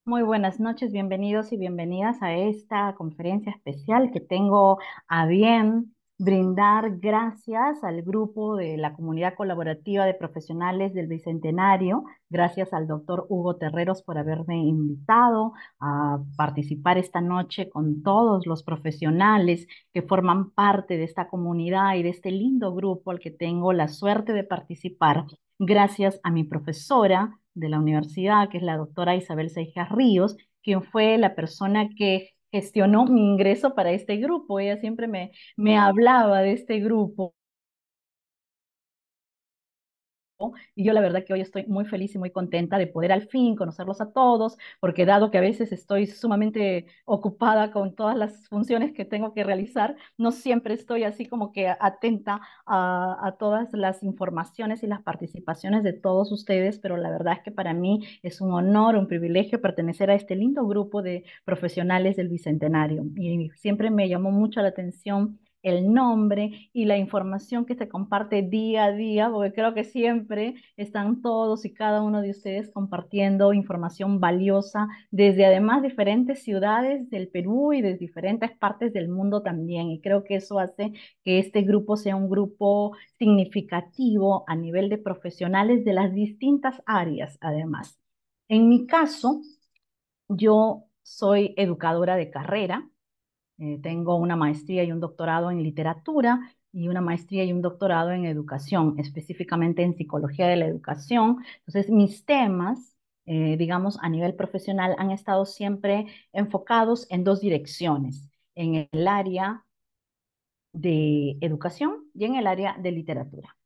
Muy buenas noches, bienvenidos y bienvenidas a esta conferencia especial que tengo a bien brindar gracias al grupo de la comunidad colaborativa de profesionales del Bicentenario, gracias al doctor Hugo Terreros por haberme invitado a participar esta noche con todos los profesionales que forman parte de esta comunidad y de este lindo grupo al que tengo la suerte de participar gracias a mi profesora de la universidad, que es la doctora Isabel Seijas Ríos, quien fue la persona que gestionó mi ingreso para este grupo. Ella siempre me hablaba de este grupo. Y yo la verdad que hoy estoy muy feliz y muy contenta de poder al fin conocerlos a todos, porque dado que a veces estoy sumamente ocupada con todas las funciones que tengo que realizar, no siempre estoy así como que atenta a todas las informaciones y las participaciones de todos ustedes, pero la verdad es que para mí es un honor, un privilegio pertenecer a este lindo grupo de profesionales del Bicentenario. Y siempre me llamó mucho la atención el nombre y la información que se comparte día a día, porque creo que siempre están todos y cada uno de ustedes compartiendo información valiosa desde además diferentes ciudades del Perú y de diferentes partes del mundo también. Y creo que eso hace que este grupo sea un grupo significativo a nivel de profesionales de las distintas áreas, además. En mi caso, yo soy educadora de carrera. Tengo una maestría y un doctorado en literatura y una maestría y un doctorado en educación, específicamente en psicología de la educación. Entonces, mis temas, digamos, a nivel profesional han estado siempre enfocados en dos direcciones, en el área de educación y en el área de literatura.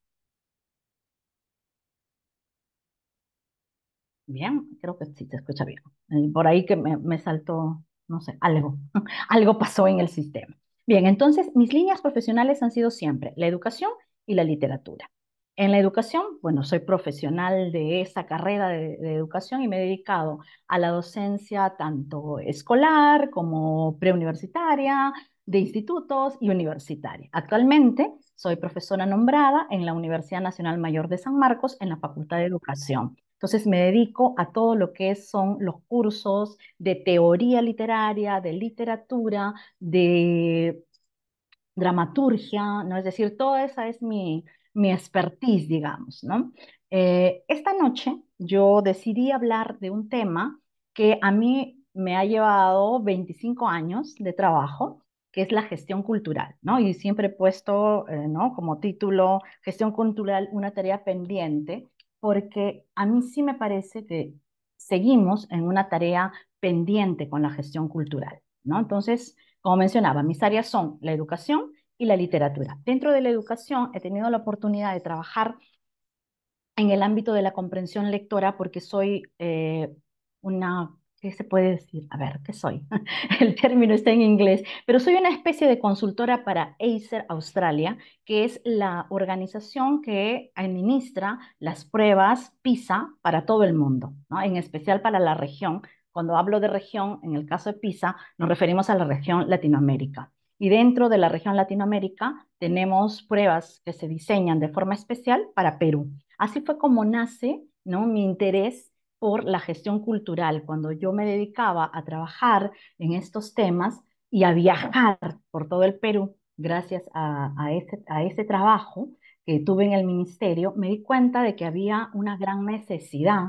Bien, creo que sí se escucha bien. Por ahí que me saltó, no sé, algo, algo pasó en el sistema. Bien, entonces mis líneas profesionales han sido siempre la educación y la literatura. En la educación, bueno, soy profesional de esa carrera de educación y me he dedicado a la docencia tanto escolar como preuniversitaria, de institutos y universitaria. Actualmente soy profesora nombrada en la Universidad Nacional Mayor de San Marcos en la Facultad de Educación. Entonces me dedico a todo lo que son los cursos de teoría literaria, de literatura, de dramaturgia, ¿no? Es decir, toda esa es mi expertise, digamos, ¿no? Esta noche yo decidí hablar de un tema que a mí me ha llevado 25 años de trabajo, que es la gestión cultural, ¿no? Y siempre he puesto, ¿no? Como título, gestión cultural, una tarea pendiente, porque a mí sí me parece que seguimos en una tarea pendiente con la gestión cultural, ¿no? Entonces, como mencionaba, mis áreas son la educación y la literatura. Dentro de la educación he tenido la oportunidad de trabajar en el ámbito de la comprensión lectora porque soy una, ¿qué se puede decir? A ver, ¿qué soy? El término está en inglés, pero soy una especie de consultora para Acer Australia, que es la organización que administra las pruebas PISA para todo el mundo, ¿no? En especial para la región. Cuando hablo de región, en el caso de PISA, nos referimos a la región Latinoamérica. Y dentro de la región Latinoamérica tenemos pruebas que se diseñan de forma especial para Perú. Así fue como nace, ¿no? Mi interés por la gestión cultural, cuando yo me dedicaba a trabajar en estos temas y a viajar por todo el Perú, gracias a ese trabajo que tuve en el ministerio, me di cuenta de que había una gran necesidad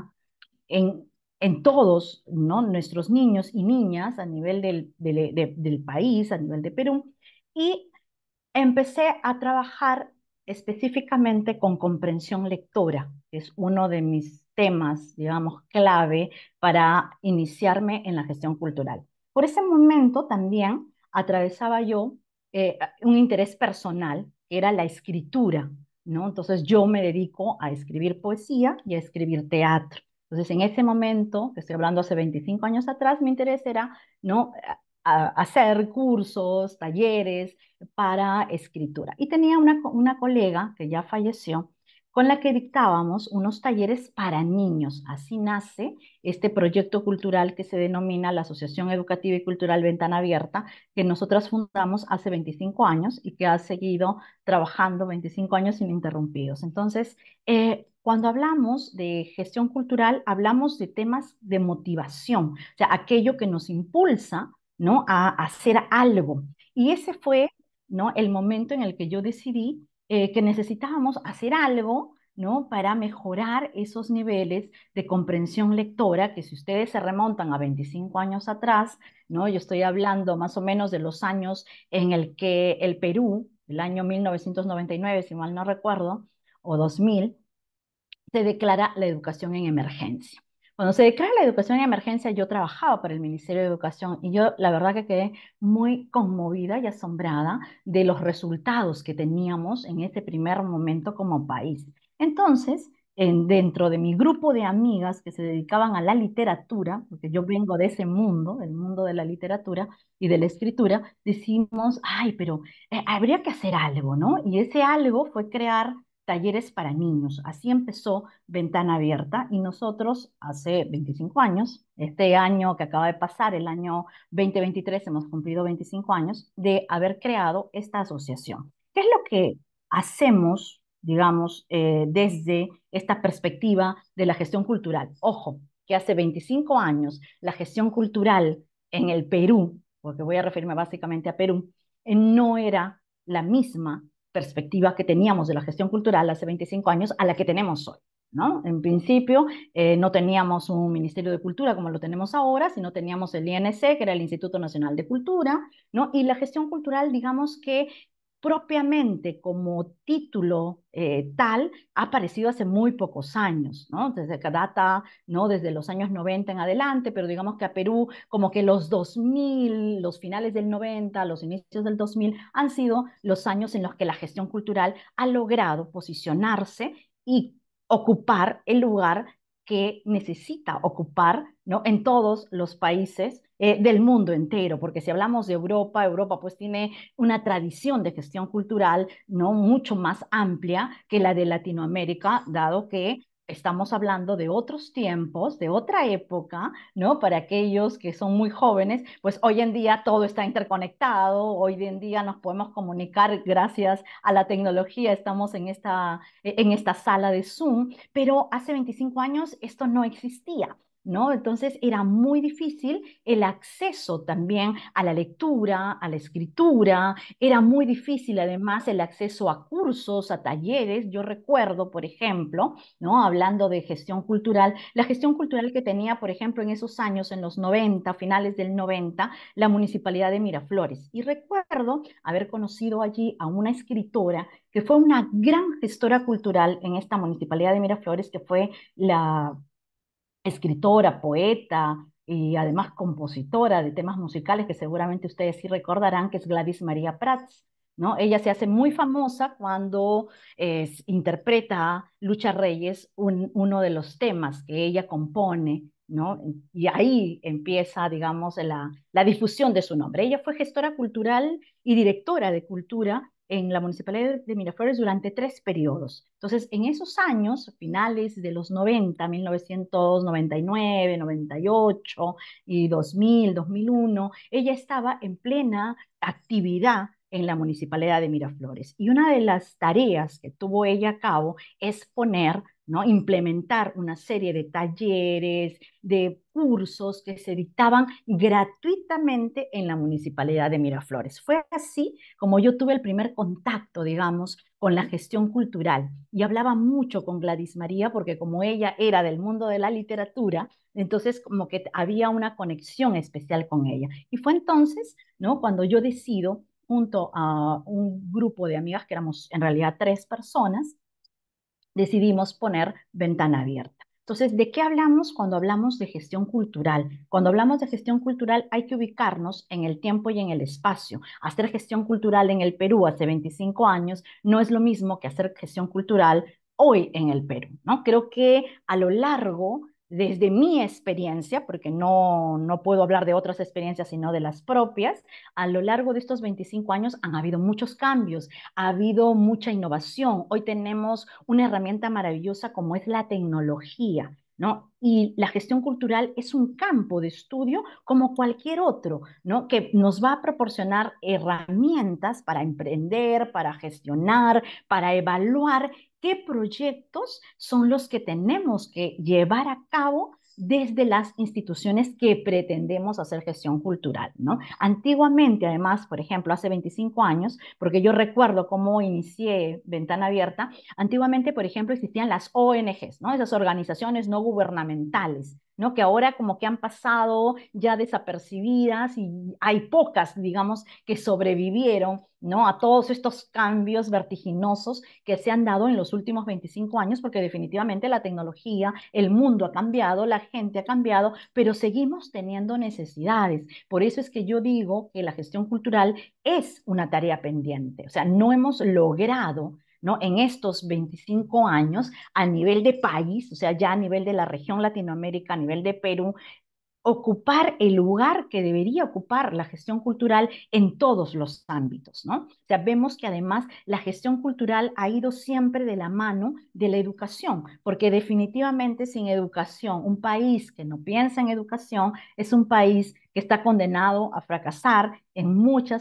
en todos, ¿no? Nuestros niños y niñas a nivel del país, a nivel de Perú, y empecé a trabajar específicamente con comprensión lectora, que es uno de mis temas, digamos, clave para iniciarme en la gestión cultural. Por ese momento también atravesaba yo un interés personal, que era la escritura, ¿no? Entonces yo me dedico a escribir poesía y a escribir teatro. Entonces, en ese momento, que estoy hablando hace 25 años atrás, mi interés era, ¿no? Hacer cursos, talleres, para escritura. Y tenía una colega que ya falleció, con la que dictábamos unos talleres para niños. Así nace este proyecto cultural que se denomina la Asociación Educativa y Cultural Ventana Abierta, que nosotras fundamos hace 25 años y que ha seguido trabajando 25 años ininterrumpidos. Entonces, Cuando hablamos de gestión cultural, hablamos de temas de motivación, o sea, aquello que nos impulsa, ¿no? A hacer algo. Y ese fue, ¿no? El momento en el que yo decidí que necesitábamos hacer algo, ¿no? Para mejorar esos niveles de comprensión lectora, que si ustedes se remontan a 25 años atrás, ¿no? Yo estoy hablando más o menos de los años en el que el Perú, el año 1999, si mal no recuerdo, o 2000, se declara la educación en emergencia. Cuando se declara la educación en emergencia, yo trabajaba para el Ministerio de Educación y yo la verdad que quedé muy conmovida y asombrada de los resultados que teníamos en ese primer momento como país. Entonces, dentro de mi grupo de amigas que se dedicaban a la literatura, porque yo vengo de ese mundo, del mundo de la literatura y de la escritura, decimos, ay, pero habría que hacer algo, ¿no? Y ese algo fue crear talleres para niños. Así empezó Ventana Abierta y nosotros hace 25 años, este año que acaba de pasar, el año 2023, hemos cumplido 25 años de haber creado esta asociación. ¿Qué es lo que hacemos, digamos, desde esta perspectiva de la gestión cultural? Ojo, que hace 25 años la gestión cultural en el Perú, porque voy a referirme básicamente a Perú, no era la misma perspectiva que teníamos de la gestión cultural hace 25 años a la que tenemos hoy, ¿no? En principio, no teníamos un Ministerio de Cultura como lo tenemos ahora, sino teníamos el INC, que era el Instituto Nacional de Cultura, ¿no? Y la gestión cultural, digamos que propiamente como título tal, ha aparecido hace muy pocos años, ¿no? Desde que data, ¿no? Desde los años 90 en adelante, pero digamos que a Perú, como que los 2000, los finales del 90, los inicios del 2000, han sido los años en los que la gestión cultural ha logrado posicionarse y ocupar el lugar que necesita ocupar, ¿no? En todos los países del mundo entero, porque si hablamos de Europa, Europa pues tiene una tradición de gestión cultural, ¿no? Mucho más amplia que la de Latinoamérica, dado que estamos hablando de otros tiempos, de otra época, ¿no? Para aquellos que son muy jóvenes, pues hoy en día todo está interconectado, hoy en día nos podemos comunicar gracias a la tecnología, estamos en esta sala de Zoom, pero hace 25 años esto no existía. ¿No? Entonces era muy difícil el acceso también a la lectura, a la escritura, era muy difícil además el acceso a cursos, a talleres. Yo recuerdo, por ejemplo, ¿no? Hablando de gestión cultural, la gestión cultural que tenía, por ejemplo, en esos años, en los 90, finales del 90, la Municipalidad de Miraflores. Y recuerdo haber conocido allí a una escritora que fue una gran gestora cultural en esta Municipalidad de Miraflores, que fue la escritora, poeta y además compositora de temas musicales que seguramente ustedes sí recordarán, que es Gladys María Prats, ¿no? Ella se hace muy famosa cuando interpreta Lucha Reyes, uno de los temas que ella compone, ¿no? Y ahí empieza, digamos, la difusión de su nombre. Ella fue gestora cultural y directora de cultura en la Municipalidad de Miraflores durante 3 periodos. Entonces, en esos años, finales de los 90, 1999, 98 y 2000, 2001, ella estaba en plena actividad en la Municipalidad de Miraflores. Y una de las tareas que tuvo ella a cabo es poner, ¿no? Implementar una serie de talleres, de cursos que se dictaban gratuitamente en la Municipalidad de Miraflores. Fue así como yo tuve el primer contacto, digamos, con la gestión cultural y hablaba mucho con Gladys María porque como ella era del mundo de la literatura, entonces como que había una conexión especial con ella. Y fue entonces, ¿no? Cuando yo decido, junto a un grupo de amigas, que éramos en realidad 3 personas, decidimos poner Ventana Abierta. Entonces, ¿de qué hablamos cuando hablamos de gestión cultural? Cuando hablamos de gestión cultural hay que ubicarnos en el tiempo y en el espacio. Hacer gestión cultural en el Perú hace 25 años no es lo mismo que hacer gestión cultural hoy en el Perú, ¿no? Creo que a lo largo, desde mi experiencia, porque no puedo hablar de otras experiencias sino de las propias, a lo largo de estos 25 años han habido muchos cambios, ha habido mucha innovación. Hoy tenemos una herramienta maravillosa como es la tecnología. ¿no? Y la gestión cultural es un campo de estudio como cualquier otro, ¿no? Que nos va a proporcionar herramientas para emprender, para gestionar, para evaluar qué proyectos son los que tenemos que llevar a cabo desde las instituciones que pretendemos hacer gestión cultural, ¿no? Antiguamente, además, por ejemplo, hace 25 años, porque yo recuerdo cómo inicié Ventana Abierta, antiguamente, por ejemplo, existían las ONGs, ¿no? Esas organizaciones no gubernamentales, ¿no? Que ahora como que han pasado ya desapercibidas y hay pocas, digamos, que sobrevivieron, ¿no? A todos estos cambios vertiginosos que se han dado en los últimos 25 años, porque definitivamente la tecnología, el mundo ha cambiado, la gente ha cambiado, pero seguimos teniendo necesidades. Por eso es que yo digo que la gestión cultural es una tarea pendiente. O sea, no hemos logrado, ¿no? En estos 25 años, a nivel de país, o sea, ya a nivel de la región Latinoamérica, a nivel de Perú, ocupar el lugar que debería ocupar la gestión cultural en todos los ámbitos, ¿no? O sea, vemos que además la gestión cultural ha ido siempre de la mano de la educación, porque definitivamente sin educación, un país que no piensa en educación es un país que está condenado a fracasar en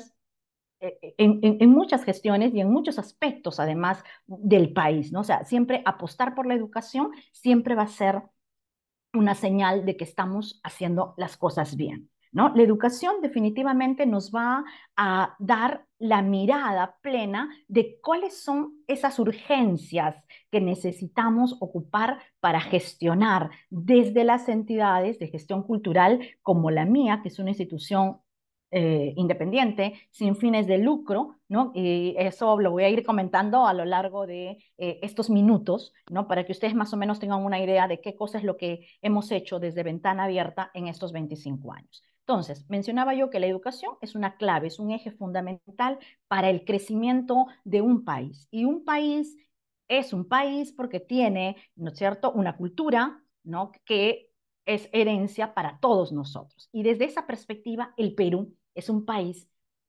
muchas gestiones y en muchos aspectos, además, del país, ¿no? O sea, siempre apostar por la educación siempre va a ser una señal de que estamos haciendo las cosas bien, ¿no? La educación definitivamente nos va a dar la mirada plena de cuáles son esas urgencias que necesitamos ocupar para gestionar desde las entidades de gestión cultural como la mía, que es una institución independiente, sin fines de lucro, ¿no? Y eso lo voy a ir comentando a lo largo de estos minutos, ¿no? Para que ustedes más o menos tengan una idea de qué cosa es lo que hemos hecho desde Ventana Abierta en estos 25 años. Entonces, mencionaba yo que la educación es una clave, es un eje fundamental para el crecimiento de un país. Y un país es un país porque tiene, ¿no es cierto?, una cultura, ¿no?, que es herencia para todos nosotros. Y desde esa perspectiva, el Perú es un país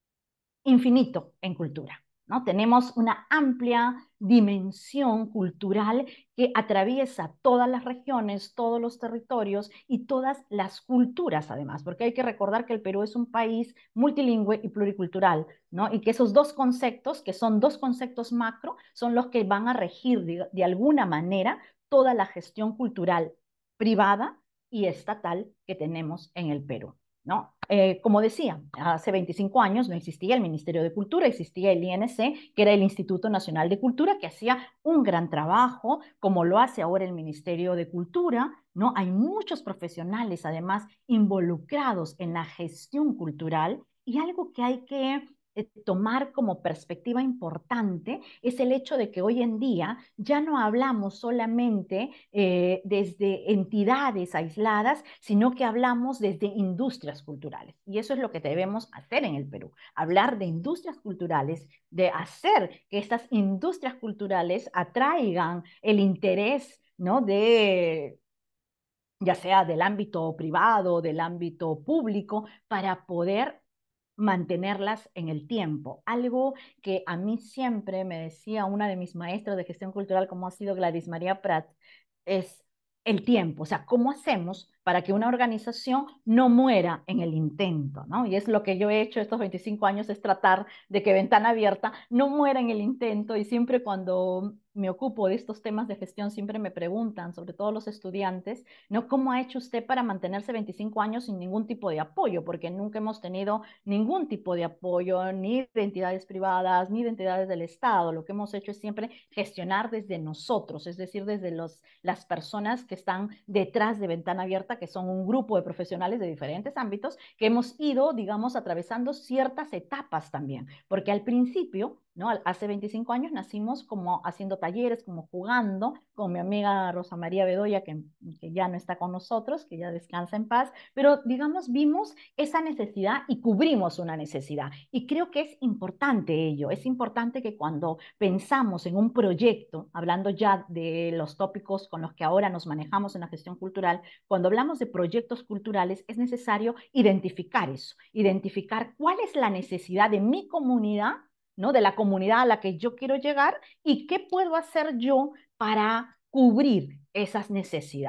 infinito en cultura, ¿no? Tenemos una amplia dimensión cultural que atraviesa todas las regiones, todos los territorios y todas las culturas además, porque hay que recordar que el Perú es un país multilingüe y pluricultural, ¿no? Y que esos dos conceptos, que son dos conceptos macro, son los que van a regir de alguna manera toda la gestión cultural privada y estatal que tenemos en el Perú, ¿no? Como decía, hace 25 años no existía el Ministerio de Cultura, existía el INC, que era el Instituto Nacional de Cultura, que hacía un gran trabajo, como lo hace ahora el Ministerio de Cultura, ¿no? Hay muchos profesionales, además, involucrados en la gestión cultural y algo que hay que tomar como perspectiva importante es el hecho de que hoy en día ya no hablamos solamente desde entidades aisladas, sino que hablamos desde industrias culturales. Y eso es lo que debemos hacer en el Perú, hablar de industrias culturales, de hacer que estas industrias culturales atraigan el interés, ¿no?, de ya sea del ámbito privado, del ámbito público, para poder mantenerlas en el tiempo. Algo que a mí siempre me decía una de mis maestras de gestión cultural, como ha sido Gladys María Prat, es el tiempo, o sea, ¿cómo hacemos para que una organización no muera en el intento, ¿no? Y es lo que yo he hecho estos 25 años, es tratar de que Ventana Abierta no muera en el intento, y siempre cuando me ocupo de estos temas de gestión, siempre me preguntan, sobre todo los estudiantes, ¿no? ¿Cómo ha hecho usted para mantenerse 25 años sin ningún tipo de apoyo? Porque nunca hemos tenido ningún tipo de apoyo, ni de entidades privadas, ni de entidades del Estado. Lo que hemos hecho es siempre gestionar desde nosotros, es decir, desde las personas que están detrás de Ventana Abierta, que son un grupo de profesionales de diferentes ámbitos, que hemos ido, digamos, atravesando ciertas etapas también, porque al principio, ¿no? Hace 25 años nacimos como haciendo talleres, como jugando con mi amiga Rosa María Bedoya, que ya no está con nosotros, que ya descansa en paz, pero digamos, vimos esa necesidad y cubrimos una necesidad. Y creo que es importante ello, es importante que cuando pensamos en un proyecto, hablando ya de los tópicos con los que ahora nos manejamos en la gestión cultural, cuando hablamos de proyectos culturales es necesario identificar eso, identificar cuál es la necesidad de mi comunidad, ¿no? De la comunidad a la que yo quiero llegar, y qué puedo hacer yo para cubrir esas necesidades.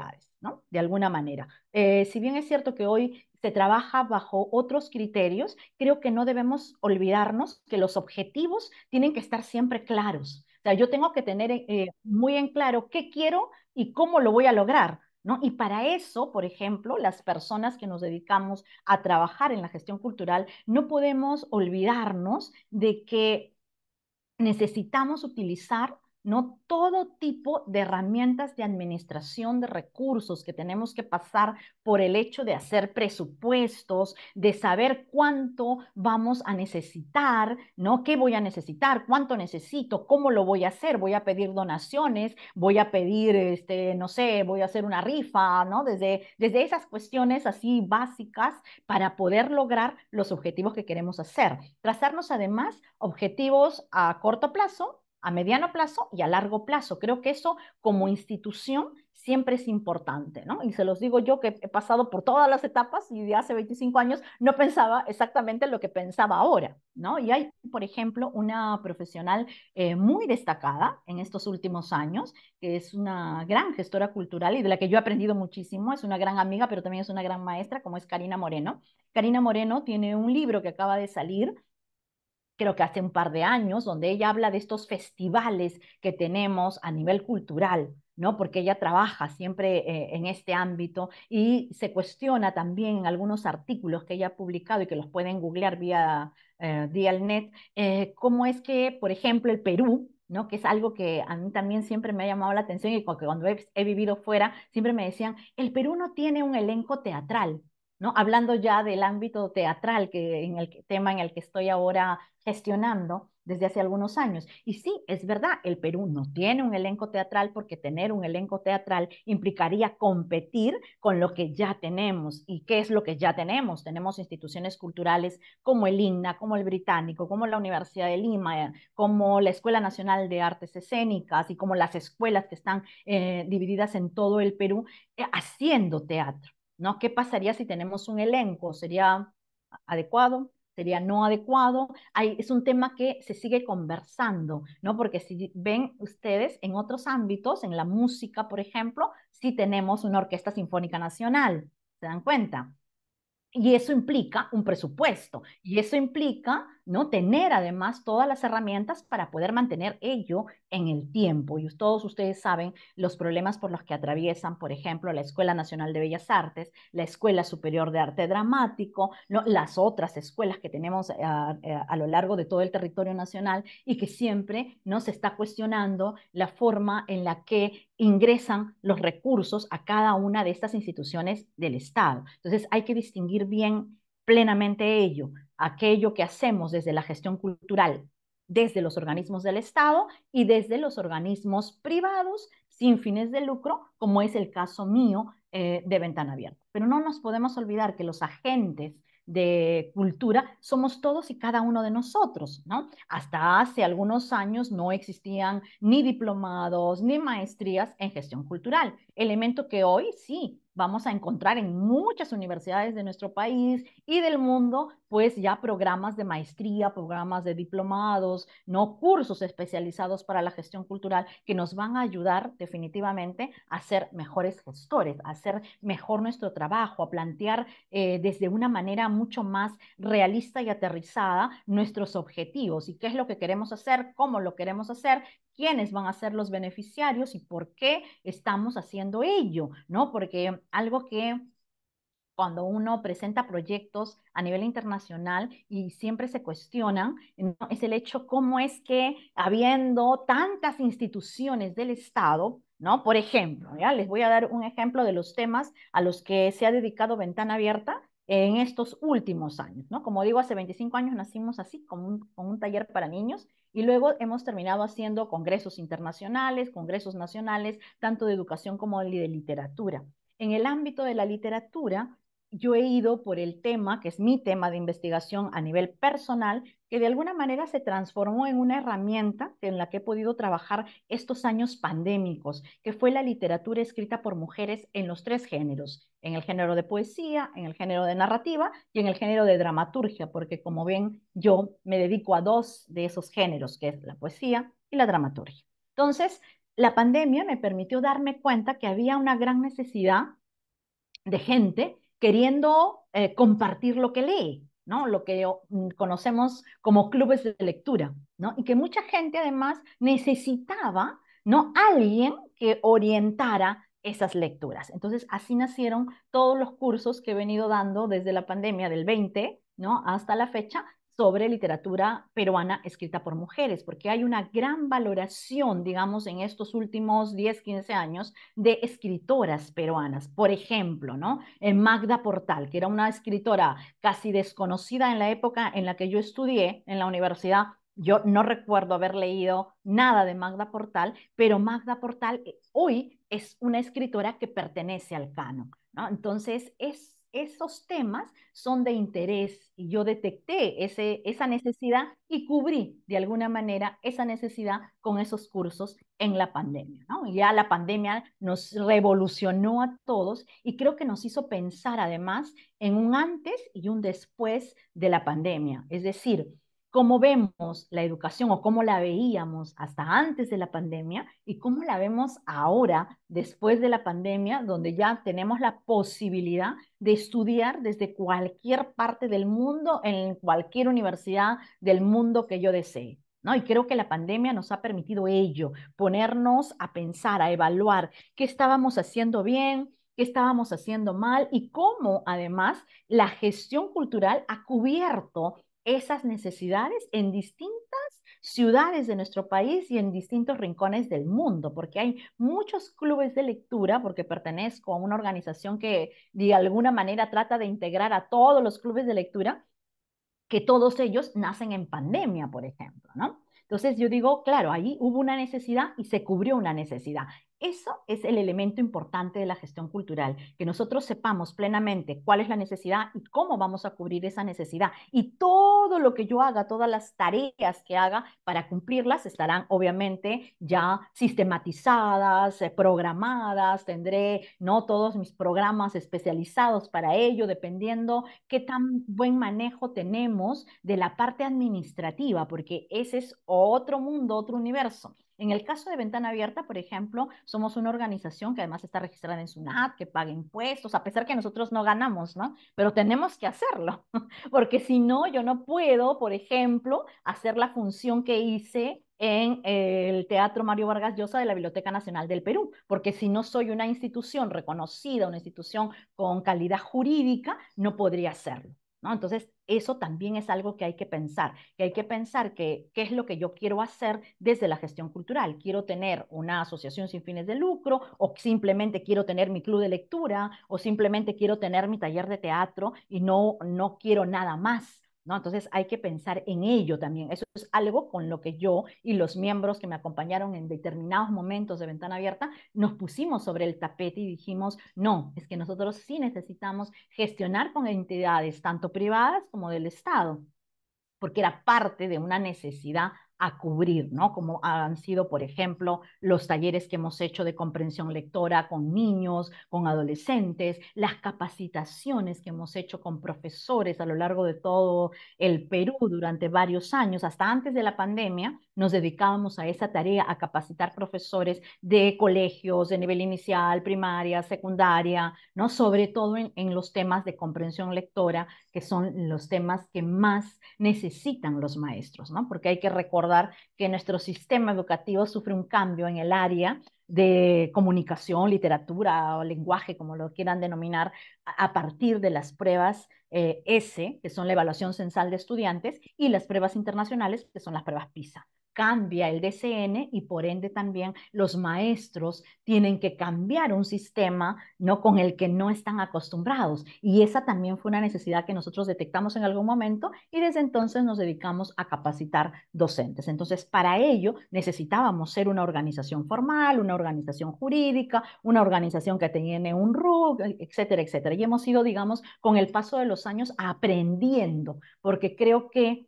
¿no? De alguna manera. Si bien es cierto que hoy se trabaja bajo otros criterios, creo que no debemos olvidarnos que los objetivos tienen que estar siempre claros. O sea, yo tengo que tener muy en claro qué quiero y cómo lo voy a lograr, ¿no? Y para eso, por ejemplo, las personas que nos dedicamos a trabajar en la gestión cultural, no podemos olvidarnos de que necesitamos utilizar, ¿no?, todo tipo de herramientas de administración de recursos que tenemos que pasar por el hecho de hacer presupuestos, de saber cuánto vamos a necesitar, ¿no? ¿Qué voy a necesitar? ¿Cuánto necesito? ¿Cómo lo voy a hacer? ¿Voy a pedir donaciones? ¿Voy a pedir, no sé, voy a hacer una rifa, ¿no? Desde esas cuestiones así básicas para poder lograr los objetivos que queremos hacer. Trazarnos además objetivos a corto plazo, a mediano plazo y a largo plazo. Creo que eso como institución siempre es importante, ¿no? Y se los digo yo que he pasado por todas las etapas y de hace 25 años no pensaba exactamente lo que pensaba ahora, ¿no? Y hay, por ejemplo, una profesional muy destacada en estos últimos años, que es una gran gestora cultural y de la que yo he aprendido muchísimo, es una gran amiga, pero también es una gran maestra, como es Karina Moreno. Karina Moreno tiene un libro que acaba de salir, creo que hace un par de años, donde ella habla de estos festivales que tenemos a nivel cultural, ¿no? Porque ella trabaja siempre en este ámbito y se cuestiona también en algunos artículos que ella ha publicado y que los pueden googlear vía el net, cómo es que, por ejemplo, el Perú, ¿no?, que es algo que a mí también siempre me ha llamado la atención y cuando he vivido fuera, siempre me decían, el Perú no tiene un elenco teatral, ¿no? Hablando ya del ámbito teatral, tema en el que estoy ahora gestionando desde hace algunos años. Y sí, es verdad, el Perú no tiene un elenco teatral porque tener un elenco teatral implicaría competir con lo que ya tenemos. ¿Y qué es lo que ya tenemos? Tenemos instituciones culturales como el INNA, como el Británico, como la Universidad de Lima, como la Escuela Nacional de Artes Escénicas y como las escuelas que están divididas en todo el Perú haciendo teatro, ¿no? ¿Qué pasaría si tenemos un elenco? ¿Sería adecuado? ¿Sería no adecuado? Es un tema que se sigue conversando, ¿no? Porque si ven ustedes en otros ámbitos, en la música, por ejemplo, sí tenemos una orquesta sinfónica nacional, ¿se dan cuenta? Y eso implica un presupuesto y eso implica, ¿no?, tener además todas las herramientas para poder mantener ello en el tiempo. Y todos ustedes saben los problemas por los que atraviesan, por ejemplo, la Escuela Nacional de Bellas Artes, la Escuela Superior de Arte Dramático, ¿no?, las otras escuelas que tenemos a lo largo de todo el territorio nacional y que siempre no se está cuestionando la forma en la que ingresan los recursos a cada una de estas instituciones del Estado. Entonces hay que distinguir bien plenamente ello, aquello que hacemos desde la gestión cultural, desde los organismos del Estado y desde los organismos privados sin fines de lucro, como es el caso mío de Ventana Abierta. Pero no nos podemos olvidar que los agentes de cultura somos todos y cada uno de nosotros, ¿no? Hasta hace algunos años no existían ni diplomados ni maestrías en gestión cultural, elemento que hoy sí vamos a encontrar en muchas universidades de nuestro país y del mundo, pues ya programas de maestría, programas de diplomados, no cursos especializados para la gestión cultural que nos van a ayudar definitivamente a ser mejores gestores, a hacer mejor nuestro trabajo, a plantear desde una manera mucho más realista y aterrizada nuestros objetivos y qué es lo que queremos hacer, cómo lo queremos hacer, quiénes van a ser los beneficiarios y por qué estamos haciendo ello, ¿no? Porque algo que cuando uno presenta proyectos a nivel internacional y siempre se cuestionan, ¿no?, es el hecho cómo es que habiendo tantas instituciones del Estado, ¿no? Por ejemplo, ¿ya? Les voy a dar un ejemplo de los temas a los que se ha dedicado Ventana Abierta en estos últimos años, ¿no? Como digo, hace 25 años nacimos así, con un taller para niños, y luego hemos terminado haciendo congresos internacionales, congresos nacionales, tanto de educación como de literatura. En el ámbito de la literatura, yo he ido por el tema, que es mi tema de investigación a nivel personal, que de alguna manera se transformó en una herramienta en la que he podido trabajar estos años pandémicos, que fue la literatura escrita por mujeres en los tres géneros, en el género de poesía, en el género de narrativa y en el género de dramaturgia, porque como ven, yo me dedico a dos de esos géneros, que es la poesía y la dramaturgia. Entonces, la pandemia me permitió darme cuenta que había una gran necesidad de gente queriendo compartir lo que lee, ¿no? Lo que conocemos como clubes de lectura, ¿no? Y que mucha gente además necesitaba, ¿no? Alguien que orientara esas lecturas. Entonces, así nacieron todos los cursos que he venido dando desde la pandemia del 20, ¿no? Hasta la fecha sobre literatura peruana escrita por mujeres, porque hay una gran valoración, digamos, en estos últimos 10, 15 años de escritoras peruanas. Por ejemplo, ¿no? Magda Portal, que era una escritora casi desconocida en la época en la que yo estudié en la universidad. Yo no recuerdo haber leído nada de Magda Portal, pero Magda Portal hoy es una escritora que pertenece al canon, ¿no? Entonces, esos temas son de interés y yo detecté esa necesidad y cubrí de alguna manera esa necesidad con esos cursos en la pandemia, ¿no? Ya la pandemia nos revolucionó a todos y creo que nos hizo pensar además en un antes y un después de la pandemia. Es decir, cómo vemos la educación o cómo la veíamos hasta antes de la pandemia y cómo la vemos ahora, después de la pandemia, donde ya tenemos la posibilidad de estudiar desde cualquier parte del mundo, en cualquier universidad del mundo que yo desee, ¿no? Y creo que la pandemia nos ha permitido ello, ponernos a pensar, a evaluar qué estábamos haciendo bien, qué estábamos haciendo mal y cómo además la gestión cultural ha cubierto esas necesidades en distintas ciudades de nuestro país y en distintos rincones del mundo, porque hay muchos clubes de lectura, porque pertenezco a una organización que de alguna manera trata de integrar a todos los clubes de lectura, que todos ellos nacen en pandemia, por ejemplo, ¿no? Entonces yo digo, claro, ahí hubo una necesidad y se cubrió una necesidad. Eso es el elemento importante de la gestión cultural, que nosotros sepamos plenamente cuál es la necesidad y cómo vamos a cubrir esa necesidad. Y todo lo que yo haga, todas las tareas que haga para cumplirlas estarán obviamente ya sistematizadas, programadas, tendré no todos mis programas especializados para ello, dependiendo qué tan buen manejo tenemos de la parte administrativa, porque ese es otro mundo, otro universo. En el caso de Ventana Abierta, por ejemplo, somos una organización que además está registrada en SUNAT, que paga impuestos, a pesar que nosotros no ganamos, ¿no? Pero tenemos que hacerlo, porque si no, yo no puedo, por ejemplo, hacer la función que hice en el Teatro Mario Vargas Llosa de la Biblioteca Nacional del Perú, porque si no soy una institución reconocida, una institución con calidad jurídica, no podría hacerlo, ¿no? Entonces, eso también es algo que hay que pensar que qué es lo que yo quiero hacer desde la gestión cultural. Quiero tener una asociación sin fines de lucro o simplemente quiero tener mi club de lectura o simplemente quiero tener mi taller de teatro y no quiero nada más. ¿No? Entonces hay que pensar en ello también. Eso es algo con lo que yo y los miembros que me acompañaron en determinados momentos de Ventana Abierta nos pusimos sobre el tapete y dijimos, no, es que nosotros sí necesitamos gestionar con entidades tanto privadas como del Estado, porque era parte de una necesidad a cubrir, ¿no? Como han sido, por ejemplo, los talleres que hemos hecho de comprensión lectora con niños, con adolescentes, las capacitaciones que hemos hecho con profesores a lo largo de todo el Perú durante varios años, hasta antes de la pandemia, nos dedicábamos a esa tarea, a capacitar profesores de colegios de nivel inicial, primaria, secundaria, ¿no? Sobre todo en los temas de comprensión lectora, que son los temas que más necesitan los maestros, ¿no? Porque hay que recordar que nuestro sistema educativo sufre un cambio en el área de comunicación, literatura o lenguaje, como lo quieran denominar, a partir de las pruebas S, que son la evaluación censal de estudiantes, y las pruebas internacionales, que son las pruebas PISA. Cambia el DCN y por ende también los maestros tienen que cambiar un sistema, ¿no? Con el que no están acostumbrados. Y esa también fue una necesidad que nosotros detectamos en algún momento y desde entonces nos dedicamos a capacitar docentes. Entonces, para ello necesitábamos ser una organización formal, una organización jurídica, una organización que tiene un RUC, etcétera, etcétera. Y hemos ido, digamos, con el paso de los años aprendiendo, porque creo que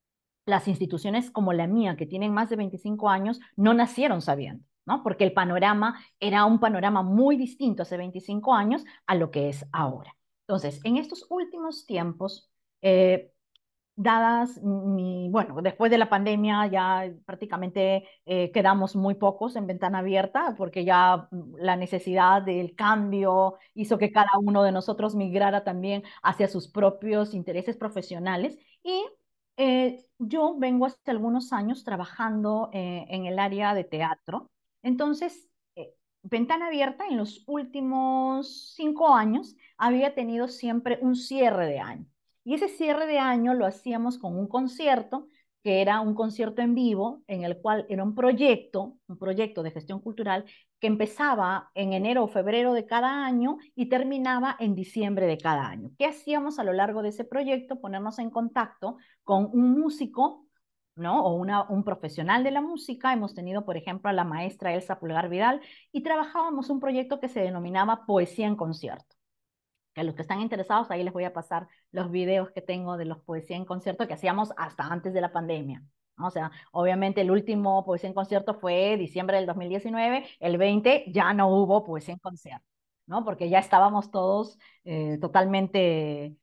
las instituciones como la mía, que tienen más de 25 años, no nacieron sabiendo, ¿no? Porque el panorama era un panorama muy distinto hace 25 años a lo que es ahora. Entonces, en estos últimos tiempos, eh, dadas bueno, después de la pandemia ya prácticamente quedamos muy pocos en ventana abierta porque ya la necesidad del cambio hizo que cada uno de nosotros migrara también hacia sus propios intereses profesionales y yo vengo hace algunos años trabajando en el área de teatro. Entonces, Ventana Abierta en los últimos 5 años había tenido siempre un cierre de año. Y ese cierre de año lo hacíamos con un concierto, que era un concierto en vivo, en el cual era un proyecto de gestión cultural que empezaba en enero o febrero de cada año y terminaba en diciembre de cada año. ¿Qué hacíamos a lo largo de ese proyecto? Ponernos en contacto con un músico, ¿no? O un profesional de la música. Hemos tenido, por ejemplo, a la maestra Elsa Pulgar Vidal y trabajábamos un proyecto que se denominaba Poesía en Concierto, que a los que están interesados, ahí les voy a pasar los videos que tengo de los poesía en concierto que hacíamos hasta antes de la pandemia, ¿no? O sea, obviamente el último poesía en concierto fue diciembre del 2019, el 20 ya no hubo poesía en concierto, ¿no? Porque ya estábamos todos totalmente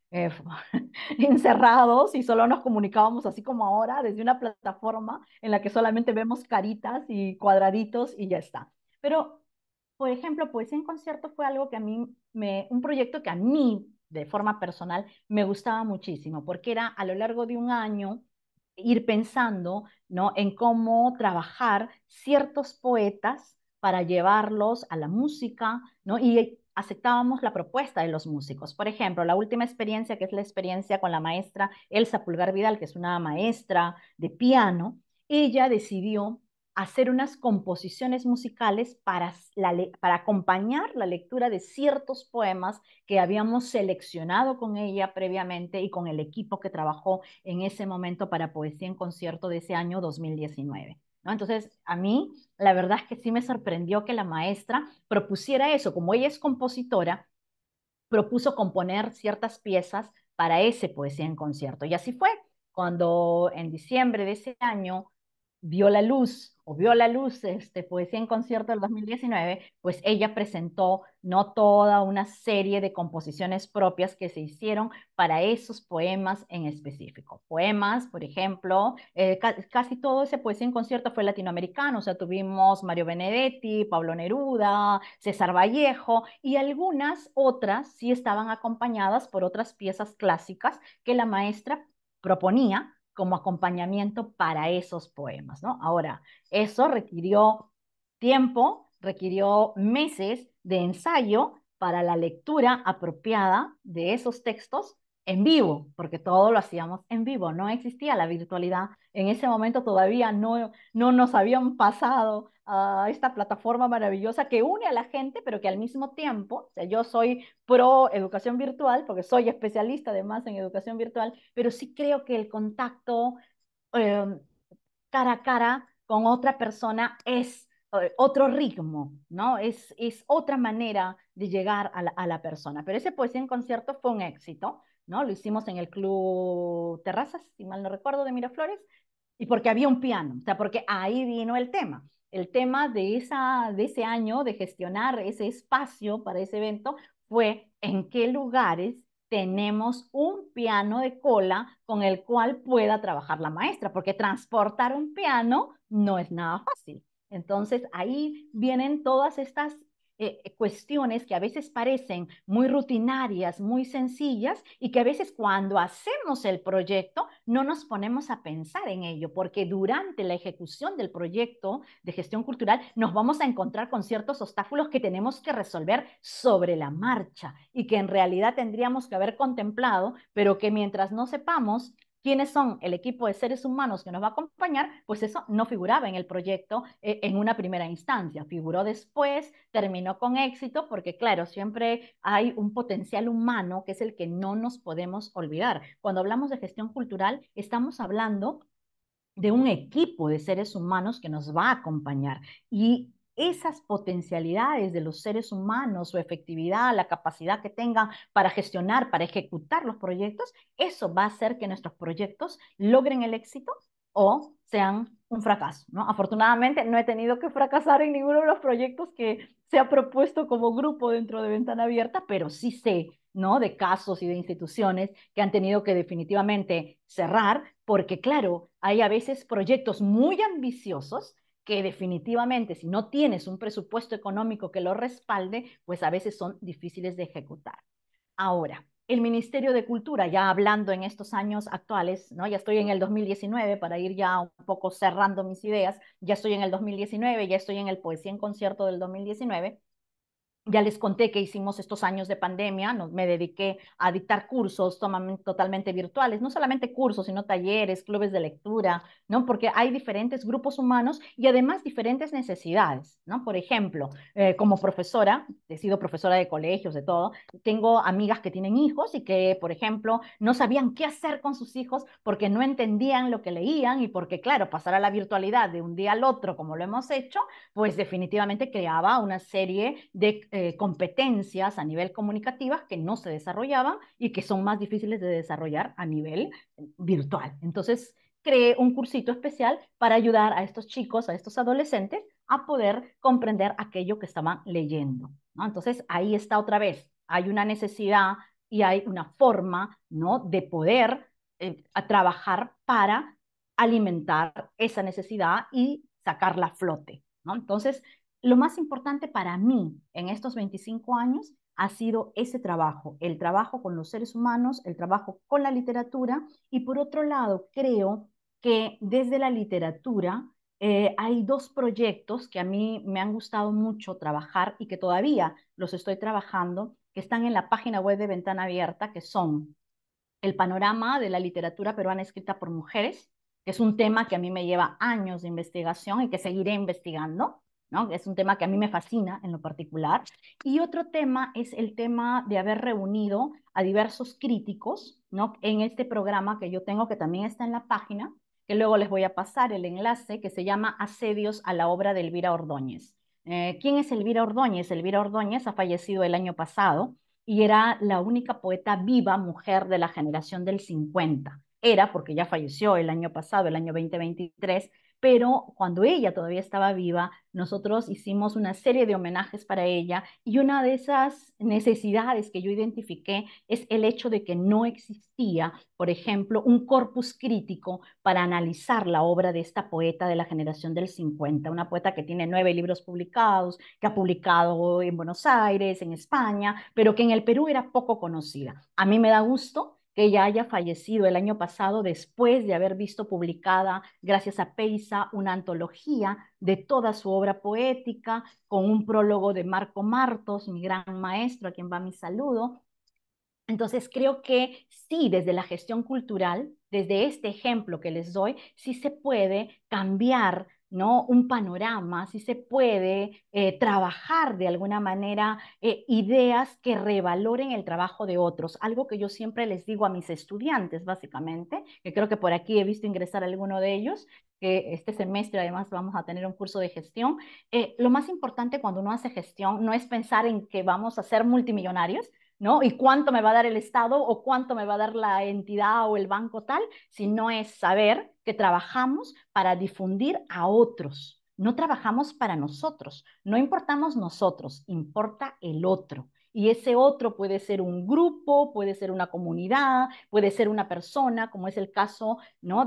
encerrados y solo nos comunicábamos así como ahora desde una plataforma en la que solamente vemos caritas y cuadraditos y ya está. Pero por ejemplo, Poesía en Concierto fue algo que un proyecto que a mí, de forma personal, me gustaba muchísimo, porque era a lo largo de un año ir pensando, ¿no? En cómo trabajar ciertos poetas para llevarlos a la música, ¿no? Y aceptábamos la propuesta de los músicos. Por ejemplo, la última experiencia, que es la experiencia con la maestra Elsa Pulgar Vidal, que es una maestra de piano, ella decidió hacer unas composiciones musicales para acompañar la lectura de ciertos poemas que habíamos seleccionado con ella previamente y con el equipo que trabajó en ese momento para Poesía en Concierto de ese año 2019. ¿No? Entonces, a mí la verdad es que sí me sorprendió que la maestra propusiera eso. Como ella es compositora, propuso componer ciertas piezas para ese Poesía en Concierto. Y así fue. Cuando en diciembre de ese año vio la luz Poesía en Concierto del 2019, pues ella presentó no toda una serie de composiciones propias que se hicieron para esos poemas en específico. Poemas, por ejemplo, casi todo ese Poesía en Concierto fue latinoamericano, o sea, tuvimos Mario Benedetti, Pablo Neruda, César Vallejo y algunas otras sí estaban acompañadas por otras piezas clásicas que la maestra proponía como acompañamiento para esos poemas, ¿no? Ahora, eso requirió tiempo, requirió meses de ensayo para la lectura apropiada de esos textos en vivo, porque todo lo hacíamos en vivo, no existía la virtualidad. En ese momento todavía no nos habían pasado a esta plataforma maravillosa que une a la gente, pero que al mismo tiempo, o sea, yo soy pro educación virtual, porque soy especialista además en educación virtual, pero sí creo que el contacto eh, cara a cara con otra persona es otro ritmo, ¿no? Es otra manera de llegar a la persona. Pero ese Poesía en Concierto fue un éxito, ¿no? Lo hicimos en el Club Terrazas, si mal no recuerdo, de Miraflores, y porque había un piano, o sea, porque ahí vino el tema. El tema de ese año, de gestionar ese espacio para ese evento, fue en qué lugares tenemos un piano de cola con el cual pueda trabajar la maestra, porque transportar un piano no es nada fácil. Entonces ahí vienen todas estas cuestiones que a veces parecen muy rutinarias, muy sencillas y que a veces cuando hacemos el proyecto no nos ponemos a pensar en ello, porque durante la ejecución del proyecto de gestión cultural nos vamos a encontrar con ciertos obstáculos que tenemos que resolver sobre la marcha y que en realidad tendríamos que haber contemplado, pero que mientras no sepamos quiénes son el equipo de seres humanos que nos va a acompañar, pues eso no figuraba en el proyecto en una primera instancia. Figuró después, terminó con éxito, porque claro, siempre hay un potencial humano que es el que no nos podemos olvidar. Cuando hablamos de gestión cultural, estamos hablando de un equipo de seres humanos que nos va a acompañar. Y esas potencialidades de los seres humanos, su efectividad, la capacidad que tengan para gestionar, para ejecutar los proyectos, eso va a hacer que nuestros proyectos logren el éxito o sean un fracaso, ¿no? Afortunadamente no he tenido que fracasar en ninguno de los proyectos que se ha propuesto como grupo dentro de Ventana Abierta, pero sí sé ¿no? De casos y de instituciones que han tenido que definitivamente cerrar, porque claro, hay a veces proyectos muy ambiciosos que definitivamente si no tienes un presupuesto económico que lo respalde, pues a veces son difíciles de ejecutar. Ahora, el Ministerio de Cultura, ya hablando en estos años actuales, ¿no? Ya estoy en el 2019 para ir ya un poco cerrando mis ideas, ya estoy en el 2019, ya estoy en el Poesía en Concierto del 2019. Ya les conté que hicimos estos años de pandemia, me dediqué a dictar cursos totalmente virtuales, no solamente cursos, sino talleres, clubes de lectura, ¿no? Porque hay diferentes grupos humanos y además diferentes necesidades, ¿no? Por ejemplo, como profesora, he sido profesora de colegios, de todo, tengo amigas que tienen hijos y que, por ejemplo, no sabían qué hacer con sus hijos porque no entendían lo que leían y porque, claro, pasar a la virtualidad de un día al otro, como lo hemos hecho, pues definitivamente creaba una serie de competencias a nivel comunicativas que no se desarrollaban y que son más difíciles de desarrollar a nivel virtual. Entonces, creé un cursito especial para ayudar a estos chicos, a estos adolescentes, a poder comprender aquello que estaban leyendo, ¿no? Entonces, ahí está otra vez, hay una necesidad y hay una forma, ¿no? De poder a trabajar para alimentar esa necesidad y sacarla a flote, ¿no? Entonces, lo más importante para mí en estos 25 años ha sido ese trabajo, el trabajo con los seres humanos, el trabajo con la literatura y por otro lado, creo que desde la literatura hay dos proyectos que a mí me han gustado mucho trabajar y que todavía los estoy trabajando, que están en la página web de Ventana Abierta, que son el panorama de la literatura peruana escrita por mujeres, que es un tema que a mí me lleva años de investigación y que seguiré investigando, ¿no? Es un tema que a mí me fascina en lo particular. Y otro tema es el tema de haber reunido a diversos críticos, ¿no? En este programa que yo tengo, que también está en la página, que luego les voy a pasar el enlace, que se llama Asedios a la obra de Elvira Ordóñez. ¿Quién es Elvira Ordóñez? Elvira Ordóñez ha fallecido el año pasado y era la única poeta viva mujer de la generación del 50. Era porque ya falleció el año pasado, el año 2023, pero cuando ella todavía estaba viva, nosotros hicimos una serie de homenajes para ella y una de esas necesidades que yo identifiqué es el hecho de que no existía, por ejemplo, un corpus crítico para analizar la obra de esta poeta de la generación del 50, una poeta que tiene 9 libros publicados, que ha publicado en Buenos Aires, en España, pero que en el Perú era poco conocida. A mí me da gusto que ella haya fallecido el año pasado después de haber visto publicada, gracias a Peisa, una antología de toda su obra poética, con un prólogo de Marco Martos, mi gran maestro, a quien va mi saludo. Entonces, creo que sí, desde la gestión cultural, desde este ejemplo que les doy, sí se puede cambiar, ¿no? Un panorama, sí se puede trabajar de alguna manera ideas que revaloren el trabajo de otros. Algo que yo siempre les digo a mis estudiantes, básicamente, que creo que por aquí he visto ingresar a alguno de ellos, que este semestre además vamos a tener un curso de gestión. Lo más importante cuando uno hace gestión no es pensar en que vamos a ser multimillonarios, ¿no? ¿Y cuánto me va a dar el Estado o cuánto me va a dar la entidad o el banco tal? Sino es saber que trabajamos para difundir a otros. No trabajamos para nosotros, no importamos nosotros, importa el otro. Y ese otro puede ser un grupo, puede ser una comunidad, puede ser una persona, como es el caso, ¿no?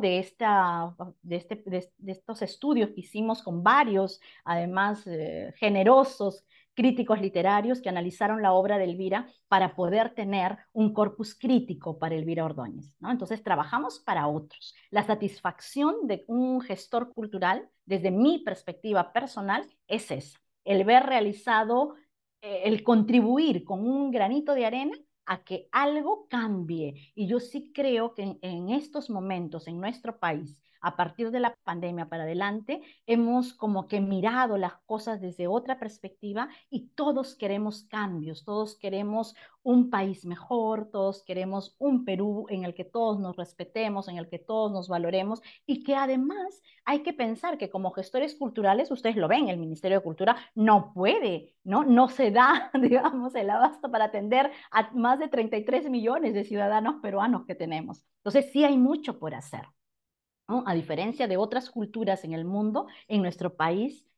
De estos estudios que hicimos con varios, además generosos críticos literarios que analizaron la obra de Elvira para poder tener un corpus crítico para Elvira Ordóñez, ¿no? Entonces trabajamos para otros. La satisfacción de un gestor cultural, desde mi perspectiva personal, es esa, el ver realizado, el contribuir con un granito de arena a que algo cambie. Y yo sí creo que en estos momentos en nuestro país, a partir de la pandemia para adelante, hemos como que mirado las cosas desde otra perspectiva y todos queremos cambios, todos queremos un país mejor, todos queremos un Perú en el que todos nos respetemos, en el que todos nos valoremos y que además hay que pensar que como gestores culturales, ustedes lo ven, el Ministerio de Cultura no puede, ¿no? No se da, digamos, el abasto para atender a más de 33 millones de ciudadanos peruanos que tenemos. Entonces sí hay mucho por hacer, ¿no? A diferencia de otras culturas en el mundo, en nuestro país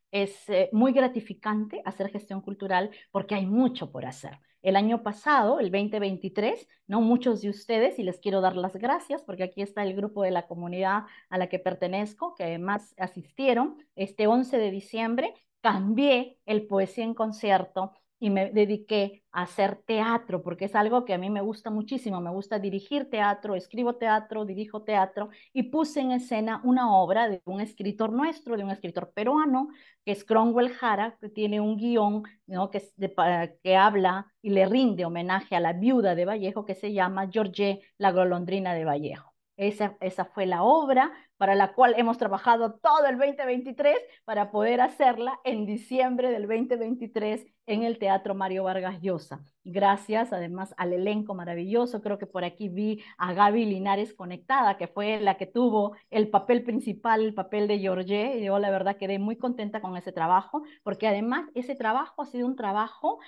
es muy gratificante hacer gestión cultural porque hay mucho por hacer. El año pasado, el 2023, ¿no? Muchos de ustedes, y les quiero dar las gracias porque aquí está el grupo de la comunidad a la que pertenezco, que además asistieron, este 11 de diciembre cambié el Poesía en Concierto y me dediqué a hacer teatro, porque es algo que a mí me gusta muchísimo, me gusta dirigir teatro, escribo teatro, dirijo teatro, y puse en escena una obra de un escritor nuestro, de un escritor peruano, que es Cromwell Jara, que tiene un guión, ¿no? que habla y le rinde homenaje a la viuda de Vallejo, que se llama George la golondrina de Vallejo. Esa fue la obra para la cual hemos trabajado todo el 2023 para poder hacerla en diciembre del 2023 en el Teatro Mario Vargas Llosa. Gracias además al elenco maravilloso, creo que por aquí vi a Gaby Linares conectada, que fue la que tuvo el papel principal, el papel de Georgie. Yo la verdad quedé muy contenta con ese trabajo, porque además ese trabajo ha sido un trabajo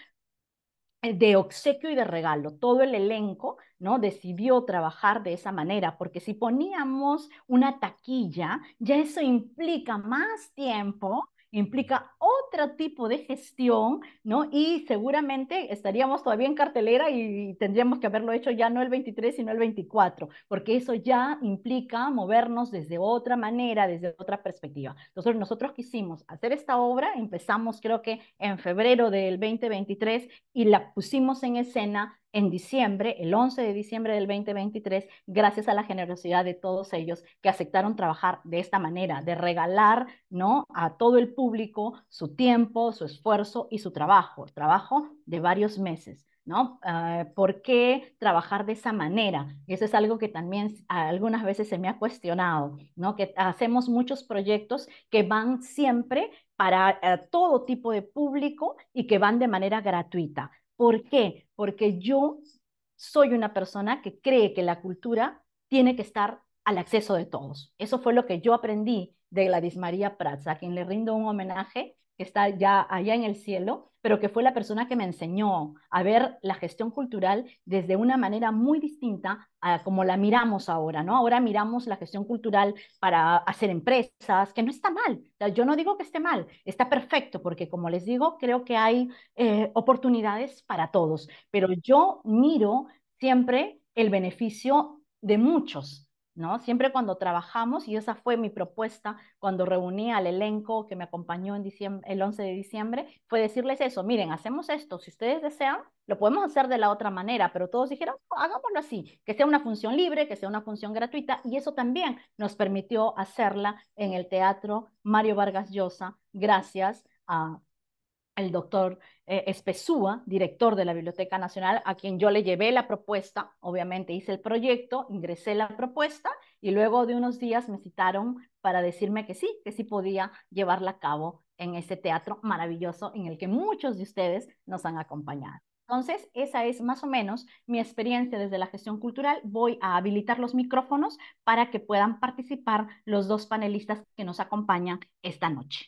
de obsequio y de regalo. Todo el elenco, ¿no? Decidió trabajar de esa manera, porque si poníamos una taquilla, ya eso implica más tiempo, implica otro tipo de gestión, ¿no? Y seguramente estaríamos todavía en cartelera y tendríamos que haberlo hecho ya no el 23, sino el 24, porque eso ya implica movernos desde otra manera, desde otra perspectiva. Entonces, nosotros quisimos hacer esta obra, empezamos creo que en febrero del 2023 y la pusimos en escena en diciembre, el 11 de diciembre del 2023, gracias a la generosidad de todos ellos que aceptaron trabajar de esta manera, de regalar, ¿no? A todo el público su tiempo, su esfuerzo y su trabajo de varios meses. ¿No? ¿Por qué trabajar de esa manera? Y eso es algo que también algunas veces se me ha cuestionado, ¿no? Que hacemos muchos proyectos que van siempre para todo tipo de público y que van de manera gratuita. ¿Por qué? Porque yo soy una persona que cree que la cultura tiene que estar al acceso de todos. Eso fue lo que yo aprendí de Gladys María Prats, a quien le rindo un homenaje, que está ya allá en el cielo, pero que fue la persona que me enseñó a ver la gestión cultural desde una manera muy distinta a como la miramos ahora, ¿no? Ahora miramos la gestión cultural para hacer empresas, que no está mal. O sea, yo no digo que esté mal, está perfecto, porque como les digo, creo que hay oportunidades para todos, pero yo miro siempre el beneficio de muchos, ¿no? Siempre cuando trabajamos, y esa fue mi propuesta cuando reuní al elenco que me acompañó en diciembre, el 11 de diciembre, fue decirles eso, miren, hacemos esto, si ustedes desean, lo podemos hacer de la otra manera, pero todos dijeron, "No, hagámoslo así, que sea una función libre, que sea una función gratuita", y eso también nos permitió hacerla en el Teatro Mario Vargas Llosa, gracias a el doctor Espesúa, director de la Biblioteca Nacional, a quien yo le llevé la propuesta, obviamente hice el proyecto, ingresé la propuesta y luego de unos días me citaron para decirme que sí podía llevarla a cabo en ese teatro maravilloso en el que muchos de ustedes nos han acompañado. Entonces, esa es más o menos mi experiencia desde la gestión cultural. Voy a habilitar los micrófonos para que puedan participar los dos panelistas que nos acompañan esta noche.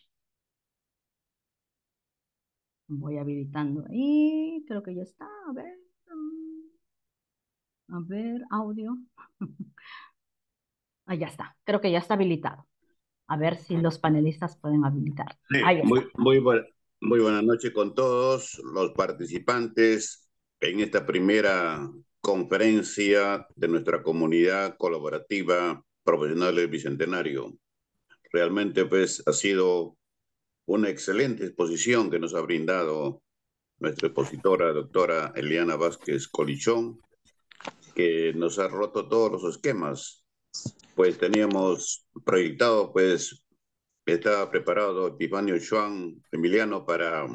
Voy habilitando ahí, creo que ya está. A ver, audio. Ah, ya está, creo que ya está habilitado. A ver si los panelistas pueden habilitar. Sí, Ahí está. muy buena noche con todos los participantes en esta primera conferencia de nuestra comunidad colaborativa profesional del Bicentenario. Realmente, pues, ha sido una excelente exposición que nos ha brindado nuestra expositora, doctora Eliana Vázquez Colichón, que nos ha roto todos los esquemas. Pues teníamos proyectado, pues, estaba preparado Epifanio Juan Emiliano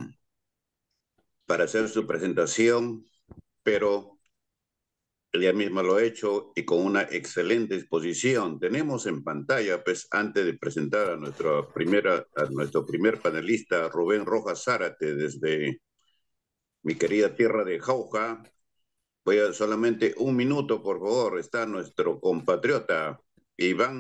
para hacer su presentación, pero ella misma lo ha hecho y con una excelente exposición. Tenemos en pantalla, pues, antes de presentar a nuestro primer panelista, Rubén Rojas Zárate, desde mi querida tierra de Jauja. Voy a solamente un minuto, por favor. Está nuestro compatriota Iván.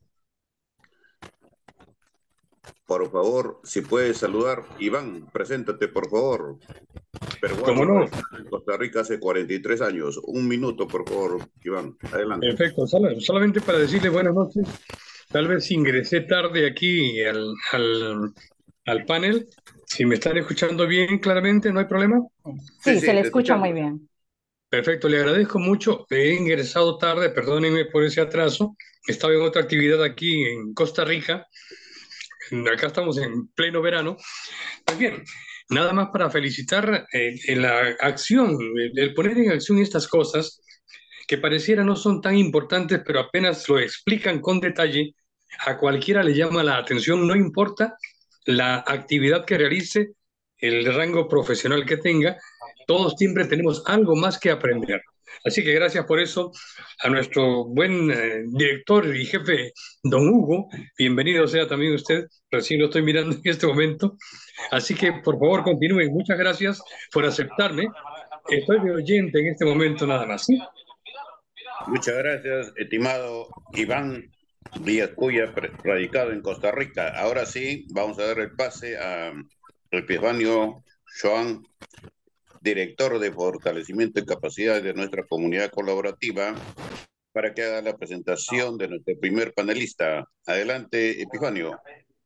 Por favor, si puedes saludar. Iván, preséntate, por favor. ¿Cómo Peruano, no? en Costa Rica hace 43 años. Un minuto, por favor, Iván. Adelante. Perfecto. Solamente para decirle buenas noches. Tal vez ingresé tarde aquí al panel. Si me están escuchando bien, claramente, ¿no hay problema? Sí, Sí, se sí, le te escucha muy escuchamos. bien. Perfecto, le agradezco mucho. He ingresado tarde, perdónenme por ese atraso. Estaba en otra actividad aquí en Costa Rica. Acá estamos en pleno verano. Pues bien, nada más para felicitar en la acción, el poner en acción estas cosas que pareciera no son tan importantes, pero apenas lo explican con detalle, a cualquiera le llama la atención, no importa la actividad que realice, el rango profesional que tenga, todos siempre tenemos algo más que aprender. Así que gracias por eso a nuestro buen director y jefe, don Hugo. Bienvenido sea también usted, recién lo estoy mirando en este momento. Así que por favor continúen. Muchas gracias por aceptarme. Estoy de oyente en este momento nada más, ¿sí? Muchas gracias, estimado Iván Díaz Cuya, radicado en Costa Rica. Ahora sí, vamos a dar el pase a Epifanio Joan, director de fortalecimiento y capacidad de nuestra comunidad colaborativa, para que haga la presentación de nuestro primer panelista. Adelante, Epifanio.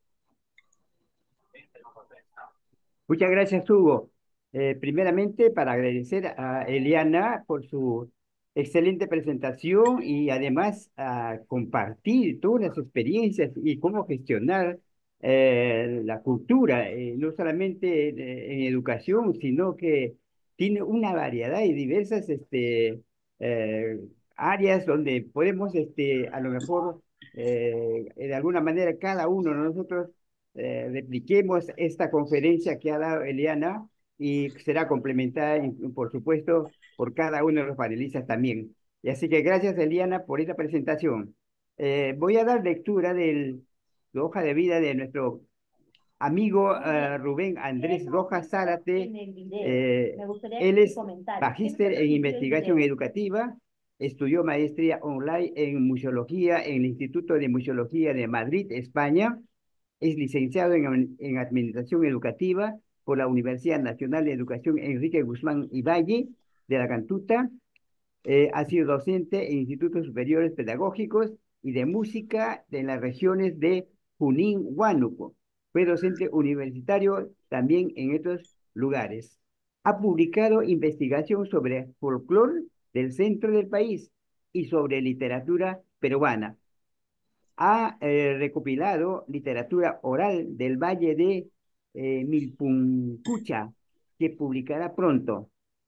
Muchas gracias, Hugo. Primeramente, para agradecer a Eliana por su excelente presentación y además a compartir todas las experiencias y cómo gestionar la cultura, no solamente en educación, sino que tiene una variedad y diversas eh, áreas donde podemos, a lo mejor, de alguna manera, cada uno de nosotros repliquemos esta conferencia que ha dado Eliana y será complementada, por supuesto, por cada uno de los panelistas también. Y así que gracias, Eliana, por esta presentación. Voy a dar lectura de la hoja de vida de nuestro amigo Rubén Andrés Rojas Zárate. Él es magíster en investigación educativa, estudió maestría online en museología en el Instituto de Museología de Madrid, España. Es licenciado en Administración Educativa por la Universidad Nacional de Educación Enrique Guzmán y Valle de la Cantuta. Ha sido docente en institutos superiores pedagógicos y de música en las regiones de Junín, Huánuco. Fue docente universitario también en estos lugares. Ha publicado investigación sobre folclore del centro del país y sobre literatura peruana. Ha recopilado literatura oral del Valle de Milpuncucha, que publicará pronto.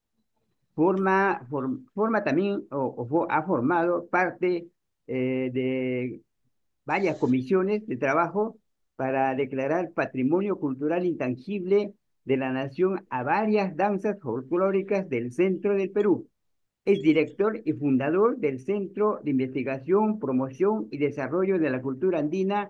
Forma también, ha formado parte de varias comisiones de trabajo para declarar patrimonio cultural intangible de la nación a varias danzas folclóricas del centro del Perú. Es director y fundador del Centro de Investigación, Promoción y Desarrollo de la Cultura Andina,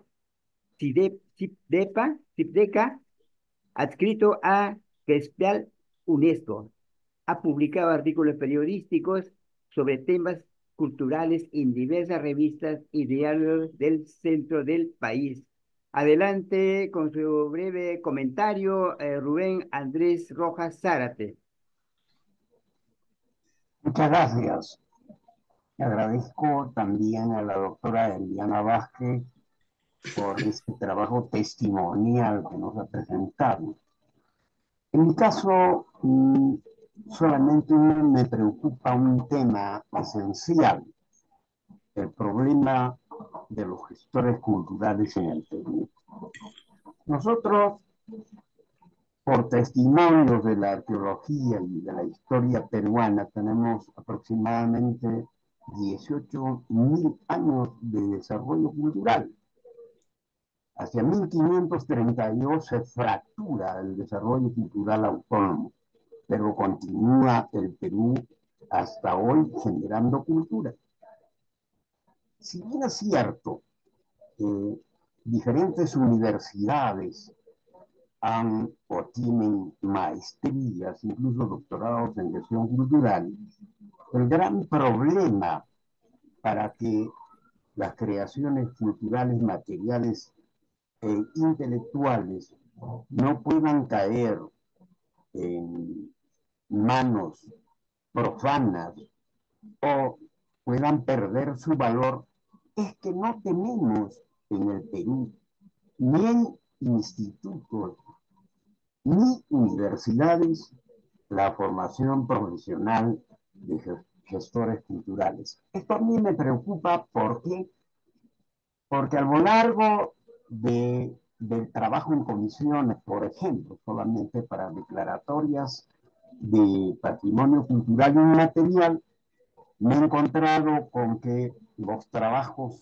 CIPDECA, adscrito a CESPIAL UNESCO. Ha publicado artículos periodísticos sobre temas culturales en diversas revistas y diarios del centro del país. Adelante con su breve comentario, Rubén Andrés Rojas Zárate. Muchas gracias. Agradezco también a la doctora Eliana Vázquez por este trabajo testimonial que nos ha presentado. En mi caso, solamente me preocupa un tema esencial, el problema de los gestores culturales en el Perú. Nosotros, por testimonios de la arqueología y de la historia peruana, tenemos aproximadamente 18.000 años de desarrollo cultural. Hacia 1532 se fractura el desarrollo cultural autónomo, pero continúa el Perú hasta hoy generando cultura. Si bien es cierto que diferentes universidades han o tienen maestrías, incluso doctorados en gestión cultural, el gran problema para que las creaciones culturales, materiales e intelectuales no puedan caer en manos profanas o puedan perder su valor, es que no tenemos en el Perú ni institutos ni universidades la formación profesional de gestores culturales. Esto a mí me preocupa porque a lo largo del trabajo en comisiones, por ejemplo, solamente para declaratorias de patrimonio cultural inmaterial, me he encontrado con que los trabajos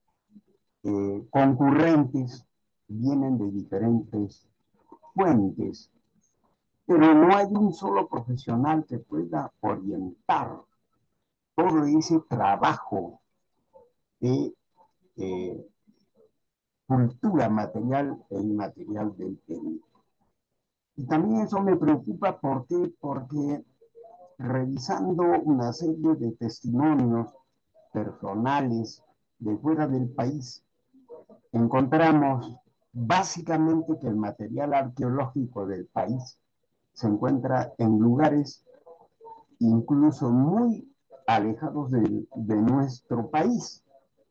concurrentes vienen de diferentes fuentes, pero no hay un solo profesional que pueda orientar todo ese trabajo de eh, cultura material e inmaterial del Perú. Y también eso me preocupa porque revisando una serie de testimonios personales de fuera del país, encontramos básicamente que el material arqueológico del país se encuentra en lugares incluso muy alejados de nuestro país,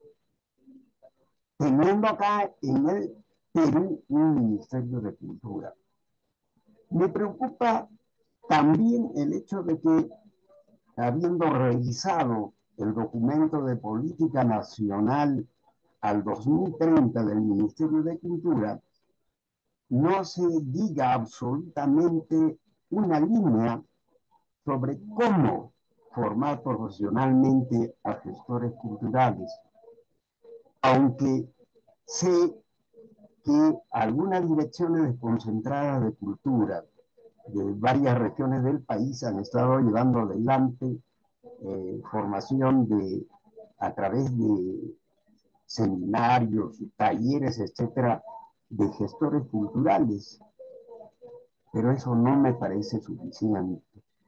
teniendo acá en el Perú un Ministerio de Cultura. Me preocupa también el hecho de que, habiendo revisado el documento de política nacional al 2030 del Ministerio de Cultura, no se diga absolutamente una línea sobre cómo formar profesionalmente a gestores culturales, aunque sé que algunas direcciones desconcentradas de cultura de varias regiones del país han estado llevando adelante formación a través de seminarios, talleres, etcétera, de gestores culturales, pero eso no me parece suficiente.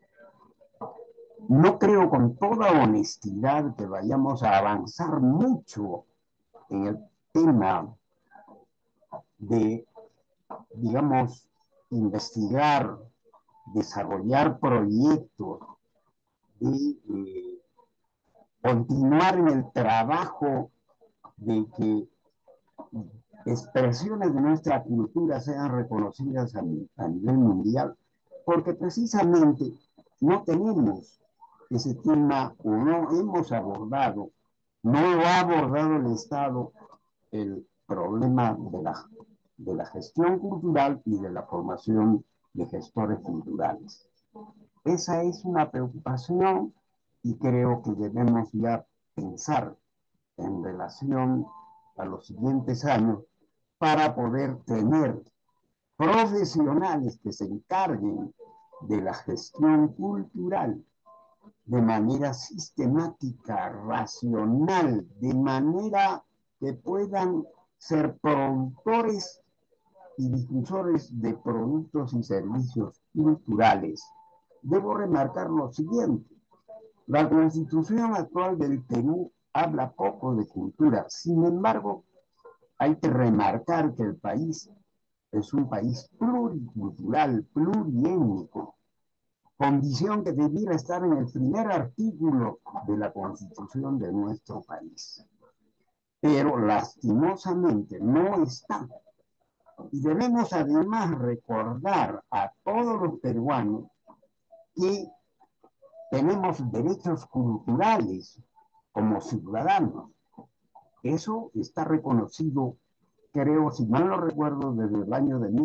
No creo con toda honestidad que vayamos a avanzar mucho en el tema de, digamos, investigar, desarrollar proyectos, de continuar en el trabajo de que expresiones de nuestra cultura sean reconocidas a nivel mundial, porque precisamente no tenemos ese tema o no hemos abordado, no ha abordado el Estado el problema de la gestión cultural y de la formación de gestores culturales. Esa es una preocupación y creo que debemos ya pensar en relación a los siguientes años para poder tener profesionales que se encarguen de la gestión cultural de manera sistemática, racional, de manera que puedan ser productores y difusores de productos y servicios culturales. Debo remarcar lo siguiente: la Constitución actual del Perú habla poco de cultura. Sin embargo, hay que remarcar que el país es un país pluricultural, pluriétnico, condición que debiera estar en el primer artículo de la Constitución de nuestro país. Pero lastimosamente no está. Y debemos además recordar a todos los peruanos que tenemos derechos culturales como ciudadanos. Eso está reconocido, creo, si mal no recuerdo, desde el año de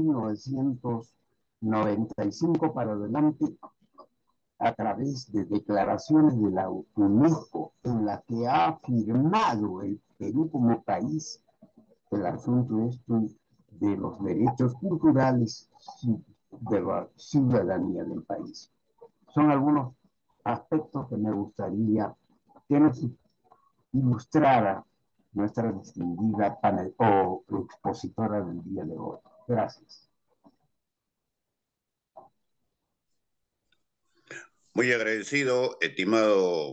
1995 para adelante, a través de declaraciones de la UNESCO, en la que ha afirmado el Perú como país el asunto de los derechos culturales de la ciudadanía del país. Son algunos aspectos que me gustaría que nos ilustrara nuestra distinguida panel o expositora del día de hoy. Gracias. Muy agradecido, estimado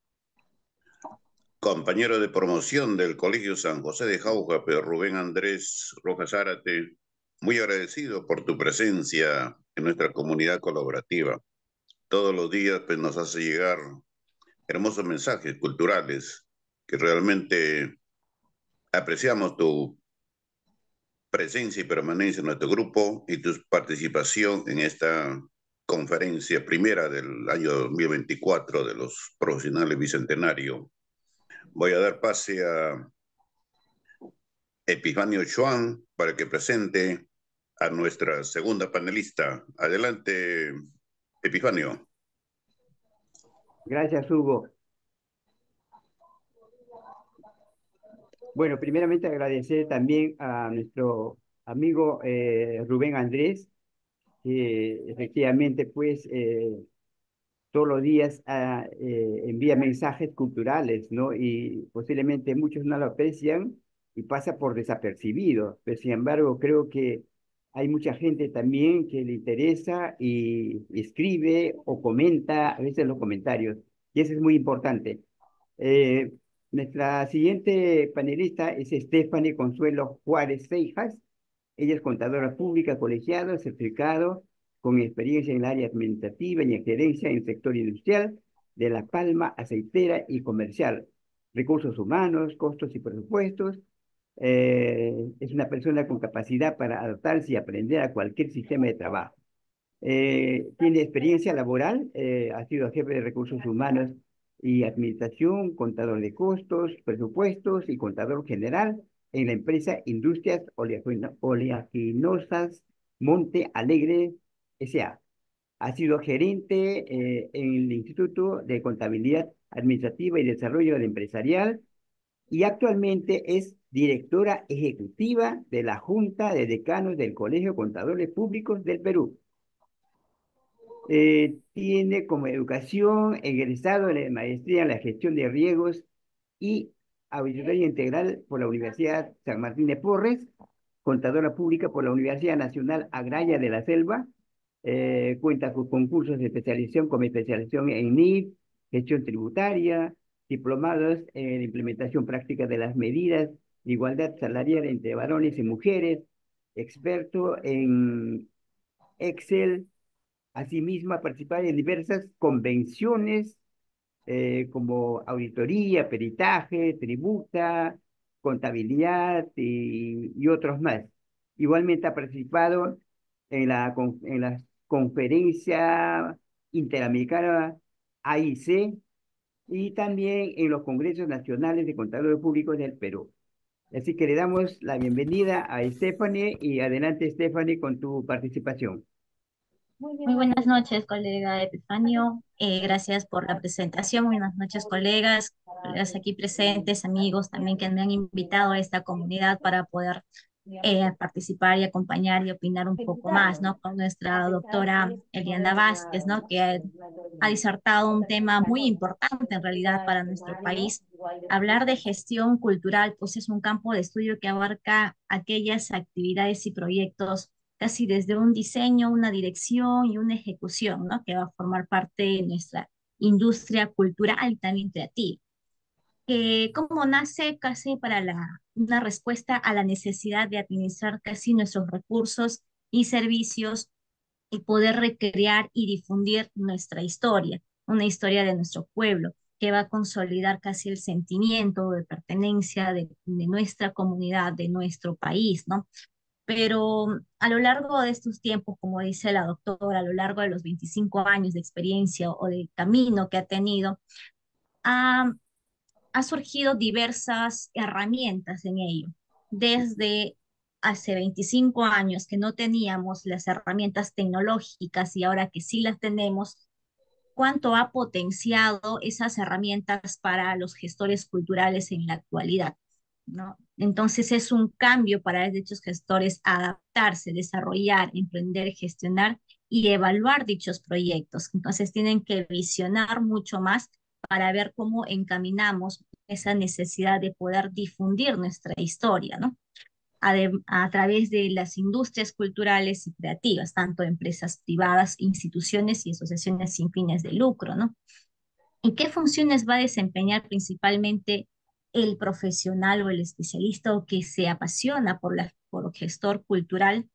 compañero de promoción del Colegio San José de Jauja, Pedro Rubén Andrés Rojas Zárate. Muy agradecido por tu presencia en nuestra comunidad colaborativa. Todos los días pues, nos hace llegar hermosos mensajes culturales que realmente apreciamos tu presencia y permanencia en nuestro grupo y tu participación en esta conferencia primera del año 2024 de los profesionales bicentenario. Voy a dar pase a Epifanio Chuan para que presente a nuestra segunda panelista. Adelante, Epifanio. Gracias, Hugo. Bueno, primeramente agradecer también a nuestro amigo Rubén Andrés, que efectivamente pues todos los días envía mensajes culturales, ¿no? Y posiblemente muchos no lo aprecian y pasa por desapercibido, pero sin embargo creo que hay mucha gente también que le interesa y escribe o comenta a veces los comentarios, y eso es muy importante. Eh, Nuestra siguiente panelista es Stephanie Consuelo Juárez Seijas. Ella es contadora pública, colegiado, certificado, con experiencia en el área administrativa y en gerencia en el sector industrial de la palma aceitera y comercial, recursos humanos, costos y presupuestos. Es una persona con capacidad para adaptarse y aprender a cualquier sistema de trabajo. Tiene experiencia laboral, ha sido jefe de recursos humanos y administración, contador de costos, presupuestos y contador general en la empresa Industrias Oleaginosas Monte Alegre S.A. Ha sido gerente en el Instituto de Contabilidad Administrativa y Desarrollo Empresarial y actualmente es directora ejecutiva de la Junta de Decanos del Colegio de Contadores Públicos del Perú. Tiene como educación egresado en la maestría en la gestión de riesgos y auditoría integral por la Universidad San Martín de Porres, contadora pública por la Universidad Nacional Agraria de la Selva, cuenta con concursos de especialización como especialización en NIF, gestión tributaria, diplomados en implementación práctica de las medidas de igualdad salarial entre varones y mujeres, experto en Excel. Asimismo, ha participado en diversas convenciones como auditoría, peritaje, tributa, contabilidad y otros más. Igualmente ha participado en la conferencia interamericana AIC y también en los congresos nacionales de contadores públicos del Perú. Así que le damos la bienvenida a Stephanie y adelante, Stephanie, con tu participación. Muy buenas noches, colega Epifanio. Gracias por la presentación. Buenas noches, colegas aquí presentes, amigos también que me han invitado a esta comunidad para poder participar y acompañar y opinar un poco más, ¿no? Con nuestra doctora Eliana Vázquez, ¿no? Que ha disertado un tema muy importante en realidad para nuestro país. Hablar de gestión cultural, pues es un campo de estudio que abarca aquellas actividades y proyectos casi desde un diseño, una dirección y una ejecución, ¿no? Que va a formar parte de nuestra industria cultural y también creativa. ¿Cómo nace casi para una respuesta a la necesidad de administrar casi nuestros recursos y servicios y poder recrear y difundir nuestra historia, una historia de nuestro pueblo, que va a consolidar casi el sentimiento de pertenencia de nuestra comunidad, de nuestro país, ¿no? Pero a lo largo de estos tiempos, como dice la doctora, a lo largo de los 25 años de experiencia o de camino que ha tenido, ha, ha surgido diversas herramientas en ello. Desde hace 25 años que no teníamos las herramientas tecnológicas y ahora que sí las tenemos, cuánto ha potenciado esas herramientas para los gestores culturales en la actualidad, ¿no? Entonces es un cambio para dichos gestores adaptarse, desarrollar, emprender, gestionar y evaluar dichos proyectos. Entonces tienen que visionar mucho más para ver cómo encaminamos esa necesidad de poder difundir nuestra historia, ¿no? A través de las industrias culturales y creativas, tanto empresas privadas, instituciones y asociaciones sin fines de lucro, ¿no? ¿Y qué funciones va a desempeñar principalmente el profesional o el especialista o que se apasiona por el gestor cultural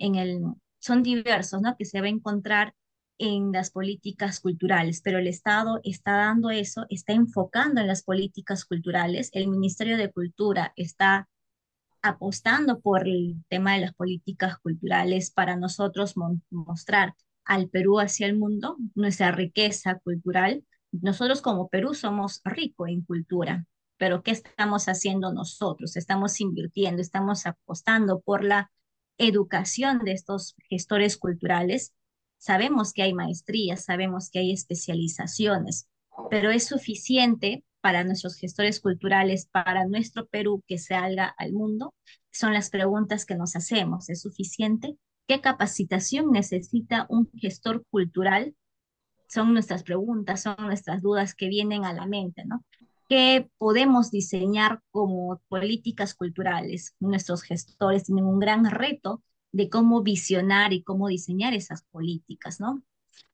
son diversos, ¿no? Que se va a encontrar en las políticas culturales, pero el Estado está dando eso, está enfocando en las políticas culturales, el Ministerio de Cultura está apostando por el tema de las políticas culturales para nosotros mostrar al Perú hacia el mundo nuestra riqueza cultural. Nosotros como Perú somos ricos en cultura, pero ¿qué estamos haciendo nosotros? Estamos invirtiendo, estamos apostando por la educación de estos gestores culturales. Sabemos que hay maestrías, sabemos que hay especializaciones, pero es suficiente para nuestros gestores culturales, para nuestro Perú que salga al mundo. Son las preguntas que nos hacemos. ¿Es suficiente? ¿Qué capacitación necesita un gestor cultural? Son nuestras preguntas, son nuestras dudas que vienen a la mente, ¿no? ¿Qué podemos diseñar como políticas culturales? Nuestros gestores tienen un gran reto de cómo visionar y cómo diseñar esas políticas, ¿no?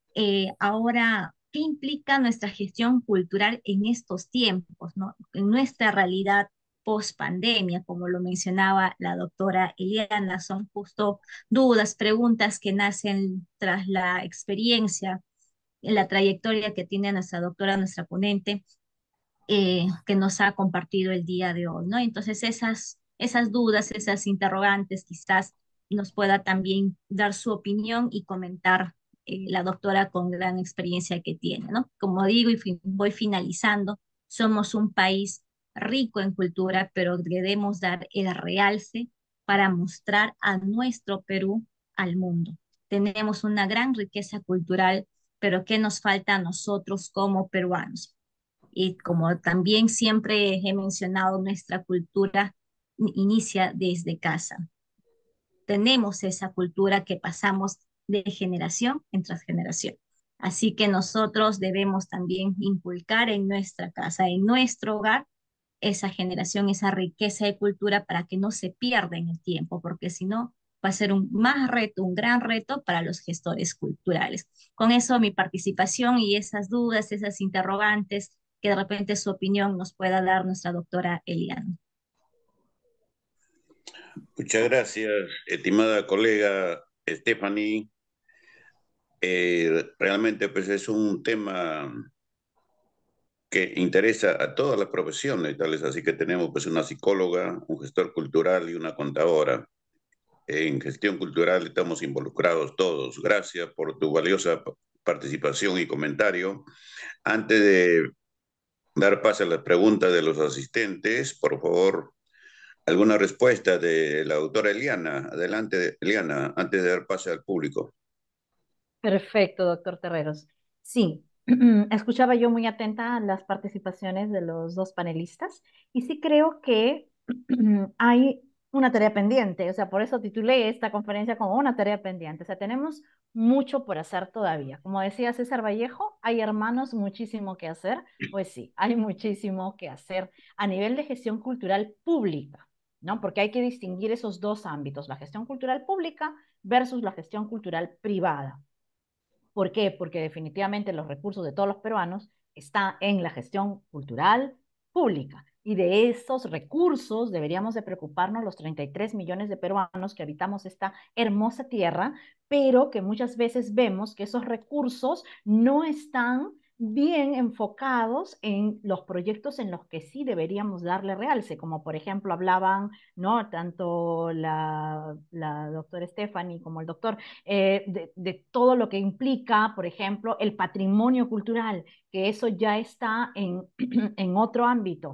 Ahora, ¿qué implica nuestra gestión cultural en estos tiempos, ¿no? En nuestra realidad post pandemia, como lo mencionaba la doctora Eliana, son justo dudas, preguntas que nacen tras la experiencia, en la trayectoria que tiene nuestra doctora, nuestra ponente, que nos ha compartido el día de hoy, ¿no? Entonces, esas dudas, esas interrogantes, quizás nos pueda también dar su opinión y comentar la doctora con gran experiencia que tiene, ¿no? Como digo, y voy finalizando, somos un país rico en cultura, pero debemos dar el realce para mostrar a nuestro Perú al mundo. Tenemos una gran riqueza cultural, pero ¿qué nos falta a nosotros como peruanos? Y como también siempre he mencionado, nuestra cultura inicia desde casa. Tenemos esa cultura que pasamos de generación en tras generación. Así que nosotros debemos también inculcar en nuestra casa, en nuestro hogar, esa generación, esa riqueza de cultura para que no se pierda en el tiempo, porque si no, va a ser un más reto, un gran reto para los gestores culturales. Con eso, mi participación y esas dudas, esas interrogantes, que de repente su opinión nos pueda dar nuestra doctora Eliana. Muchas gracias, estimada colega Stephanie. Realmente pues es un tema que interesa a todas las profesiones, tales así que tenemos pues una psicóloga, un gestor cultural y una contadora. En gestión cultural estamos involucrados todos. Gracias por tu valiosa participación y comentario. Antes de dar paso a las preguntas de los asistentes, por favor, alguna respuesta de la doctora Eliana. Adelante, Eliana, antes de dar paso al público. Perfecto, doctor Terreros. Sí, escuchaba yo muy atenta a las participaciones de los dos panelistas y sí creo que hay una tarea pendiente, o sea, por eso titulé esta conferencia como una tarea pendiente, o sea, tenemos mucho por hacer todavía. Como decía César Vallejo, hay hermanos, muchísimo que hacer, pues sí, hay muchísimo que hacer a nivel de gestión cultural pública, ¿no? Porque hay que distinguir esos dos ámbitos, la gestión cultural pública versus la gestión cultural privada. ¿Por qué? Porque definitivamente los recursos de todos los peruanos están en la gestión cultural pública. Y de esos recursos deberíamos de preocuparnos los 33 millones de peruanos que habitamos esta hermosa tierra, pero que muchas veces vemos que esos recursos no están bien enfocados en los proyectos en los que sí deberíamos darle realce, como por ejemplo hablaban, ¿no? Tanto la doctora Stephanie como el doctor de todo lo que implica, por ejemplo, el patrimonio cultural, que eso ya está en otro ámbito.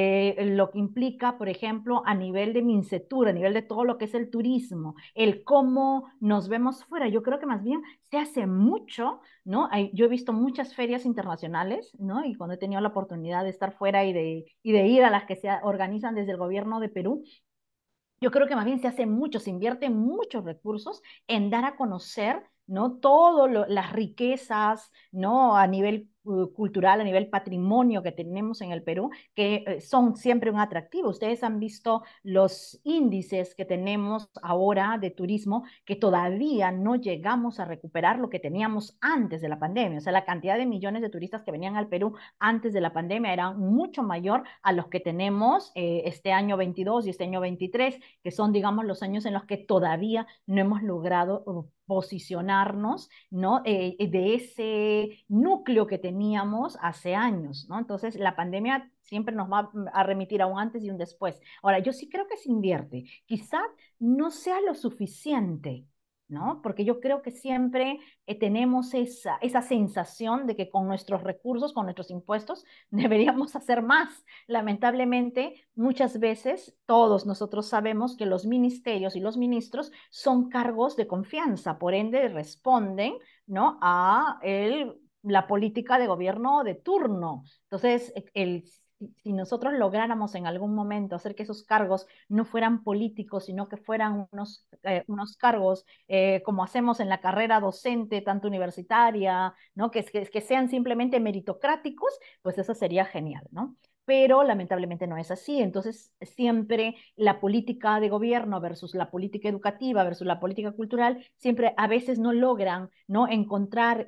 Lo que implica, por ejemplo, a nivel de Mincetur, a nivel de todo lo que es el turismo, el cómo nos vemos fuera. Yo creo que más bien se hace mucho, ¿no? Yo he visto muchas ferias internacionales, ¿no? Y cuando he tenido la oportunidad de estar fuera y de ir a las que se organizan desde el gobierno de Perú, yo creo que más bien se hace mucho, se invierte muchos recursos en dar a conocer, ¿no? Todas las riquezas, ¿no? A nivel cultural, a nivel patrimonio que tenemos en el Perú, que son siempre un atractivo. Ustedes han visto los índices que tenemos ahora de turismo, que todavía no llegamos a recuperar lo que teníamos antes de la pandemia. O sea, la cantidad de millones de turistas que venían al Perú antes de la pandemia era mucho mayor a los que tenemos este año 22 y este año 23, que son, digamos, los años en los que todavía no hemos logrado posicionarnos, ¿no? De ese núcleo que teníamos hace años, ¿no? Entonces, la pandemia siempre nos va a remitir a un antes y un después. Ahora, yo sí creo que se invierte. Quizá no sea lo suficiente, ¿no? Porque yo creo que siempre tenemos esa sensación de que con nuestros recursos, con nuestros impuestos, deberíamos hacer más. Lamentablemente, muchas veces todos nosotros sabemos que los ministerios y los ministros son cargos de confianza, por ende responden, ¿no? a la política de gobierno de turno. Entonces, si nosotros lográramos en algún momento hacer que esos cargos no fueran políticos, sino que fueran unos cargos como hacemos en la carrera docente, tanto universitaria, ¿no? Que sean simplemente meritocráticos, pues eso sería genial, ¿no? Pero lamentablemente no es así. Entonces, siempre la política de gobierno versus la política educativa versus la política cultural, siempre a veces no logran, ¿no? encontrar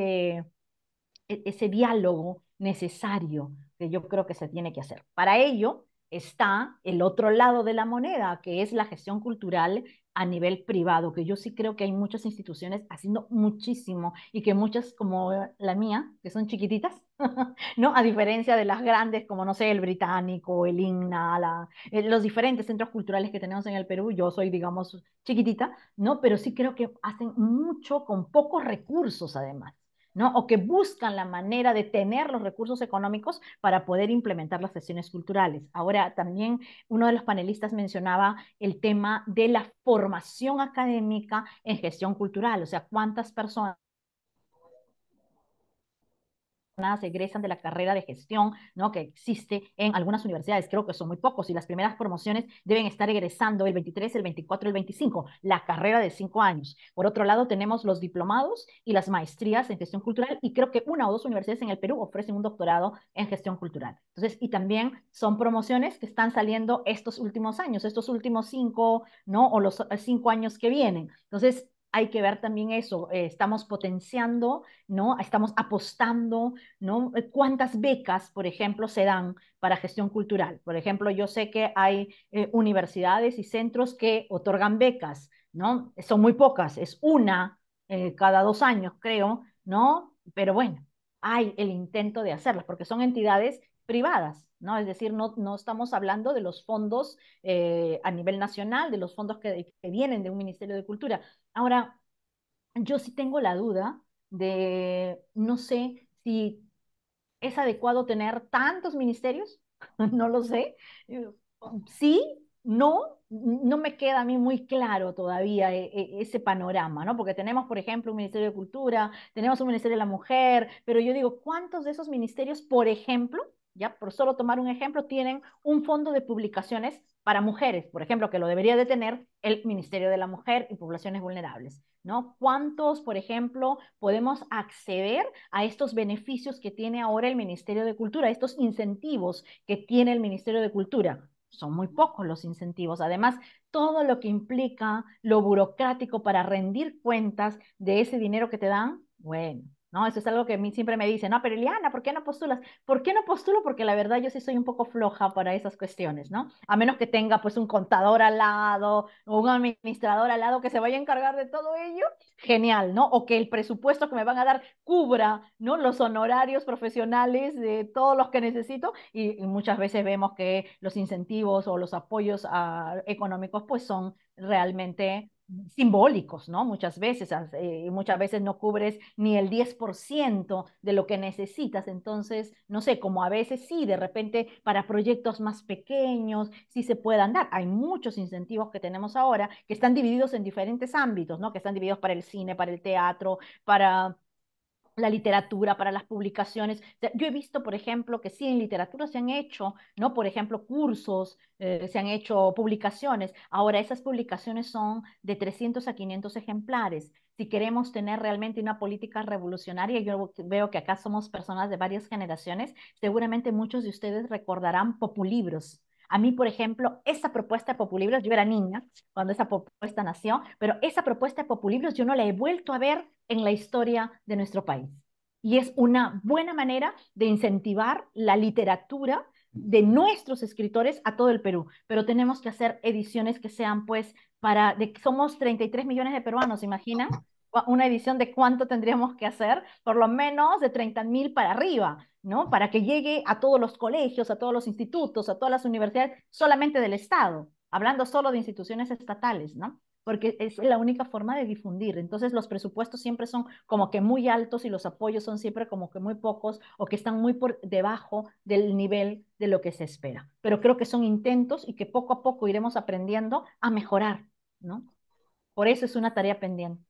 ese diálogo necesario que yo creo que se tiene que hacer. Para ello está el otro lado de la moneda, que es la gestión cultural a nivel privado, que yo sí creo que hay muchas instituciones haciendo muchísimo y que muchas como la mía, que son chiquititas, ¿no? A diferencia de las grandes como, no sé, el Británico, el INNA, los diferentes centros culturales que tenemos en el Perú, yo soy, digamos, chiquitita, ¿no? Pero sí creo que hacen mucho con pocos recursos además. ¿No? O que buscan la manera de tener los recursos económicos para poder implementar las sesiones culturales. Ahora, también uno de los panelistas mencionaba el tema de la formación académica en gestión cultural, o sea, cuántas personas egresan de la carrera de gestión, ¿no? que existe en algunas universidades. Creo que son muy pocos y las primeras promociones deben estar egresando el 23, el 24, el 25, la carrera de 5 años. Por otro lado, tenemos los diplomados y las maestrías en gestión cultural y creo que una o dos universidades en el Perú ofrecen un doctorado en gestión cultural. Entonces, y también son promociones que están saliendo estos últimos años, estos últimos 5, ¿no? o los 5 años que vienen. Entonces, hay que ver también eso, estamos potenciando, ¿no? Estamos apostando, ¿no? ¿Cuántas becas, por ejemplo, se dan para gestión cultural? Por ejemplo, yo sé que hay universidades y centros que otorgan becas, ¿no? Son muy pocas, es una cada 2 años, creo, ¿no? Pero bueno, hay el intento de hacerlas, porque son entidades privadas, ¿no? Es decir, no estamos hablando de los fondos a nivel nacional, de los fondos que vienen de un Ministerio de Cultura. Ahora, yo sí tengo la duda de, no sé si es adecuado tener tantos ministerios, no lo sé. Sí, no me queda a mí muy claro todavía ese panorama, ¿no? Porque tenemos, por ejemplo, un Ministerio de Cultura, tenemos un Ministerio de la Mujer, pero yo digo, ¿cuántos de esos ministerios, por ejemplo, ya por solo tomar un ejemplo, tienen un fondo de publicaciones para mujeres, por ejemplo, que lo debería de tener el Ministerio de la Mujer y Poblaciones Vulnerables, ¿no? ¿Cuántos, por ejemplo, podemos acceder a estos beneficios que tiene ahora el Ministerio de Cultura, estos incentivos que tiene el Ministerio de Cultura? Son muy pocos los incentivos. Además, todo lo que implica lo burocrático para rendir cuentas de ese dinero que te dan, bueno, ¿no? Eso es algo que a mí siempre me dicen, no, pero Eliana, ¿por qué no postulas? ¿Por qué no postulo? Porque la verdad yo sí soy un poco floja para esas cuestiones, ¿no? A menos que tenga pues un contador al lado o un administrador al lado que se vaya a encargar de todo ello, genial, ¿no? O que el presupuesto que me van a dar cubra, ¿no? Los honorarios profesionales de todos los que necesito y muchas veces vemos que los incentivos o los apoyos económicos pues son realmente simbólicos, ¿no? Muchas veces no cubres ni el 10% de lo que necesitas, entonces, no sé, como a veces sí, de repente para proyectos más pequeños, sí se puedan dar. Hay muchos incentivos que tenemos ahora que están divididos en diferentes ámbitos, ¿no? Que están divididos para el cine, para el teatro, para la literatura, para las publicaciones. O sea, yo he visto, por ejemplo, que sí, en literatura se han hecho, ¿no? Por ejemplo, cursos, se han hecho publicaciones. Ahora, esas publicaciones son de 300 a 500 ejemplares. Si queremos tener realmente una política revolucionaria, yo veo que acá somos personas de varias generaciones, seguramente muchos de ustedes recordarán Populibros. A mí, por ejemplo, esa propuesta de Populibros, yo era niña cuando esa propuesta nació, pero esa propuesta de Populibros yo no la he vuelto a ver en la historia de nuestro país. Y es una buena manera de incentivar la literatura de nuestros escritores a todo el Perú, pero tenemos que hacer ediciones que sean pues somos 33 millones de peruanos, ¿se imaginan? una edición de cuánto tendríamos que hacer, por lo menos de 30.000 para arriba, ¿no? Para que llegue a todos los colegios, a todos los institutos, a todas las universidades, solamente del Estado, hablando solo de instituciones estatales, ¿no? Porque es la única forma de difundir. Entonces los presupuestos siempre son como que muy altos y los apoyos son siempre como que muy pocos o que están muy por debajo del nivel de lo que se espera. Pero creo que son intentos y que poco a poco iremos aprendiendo a mejorar, ¿no? Por eso es una tarea pendiente.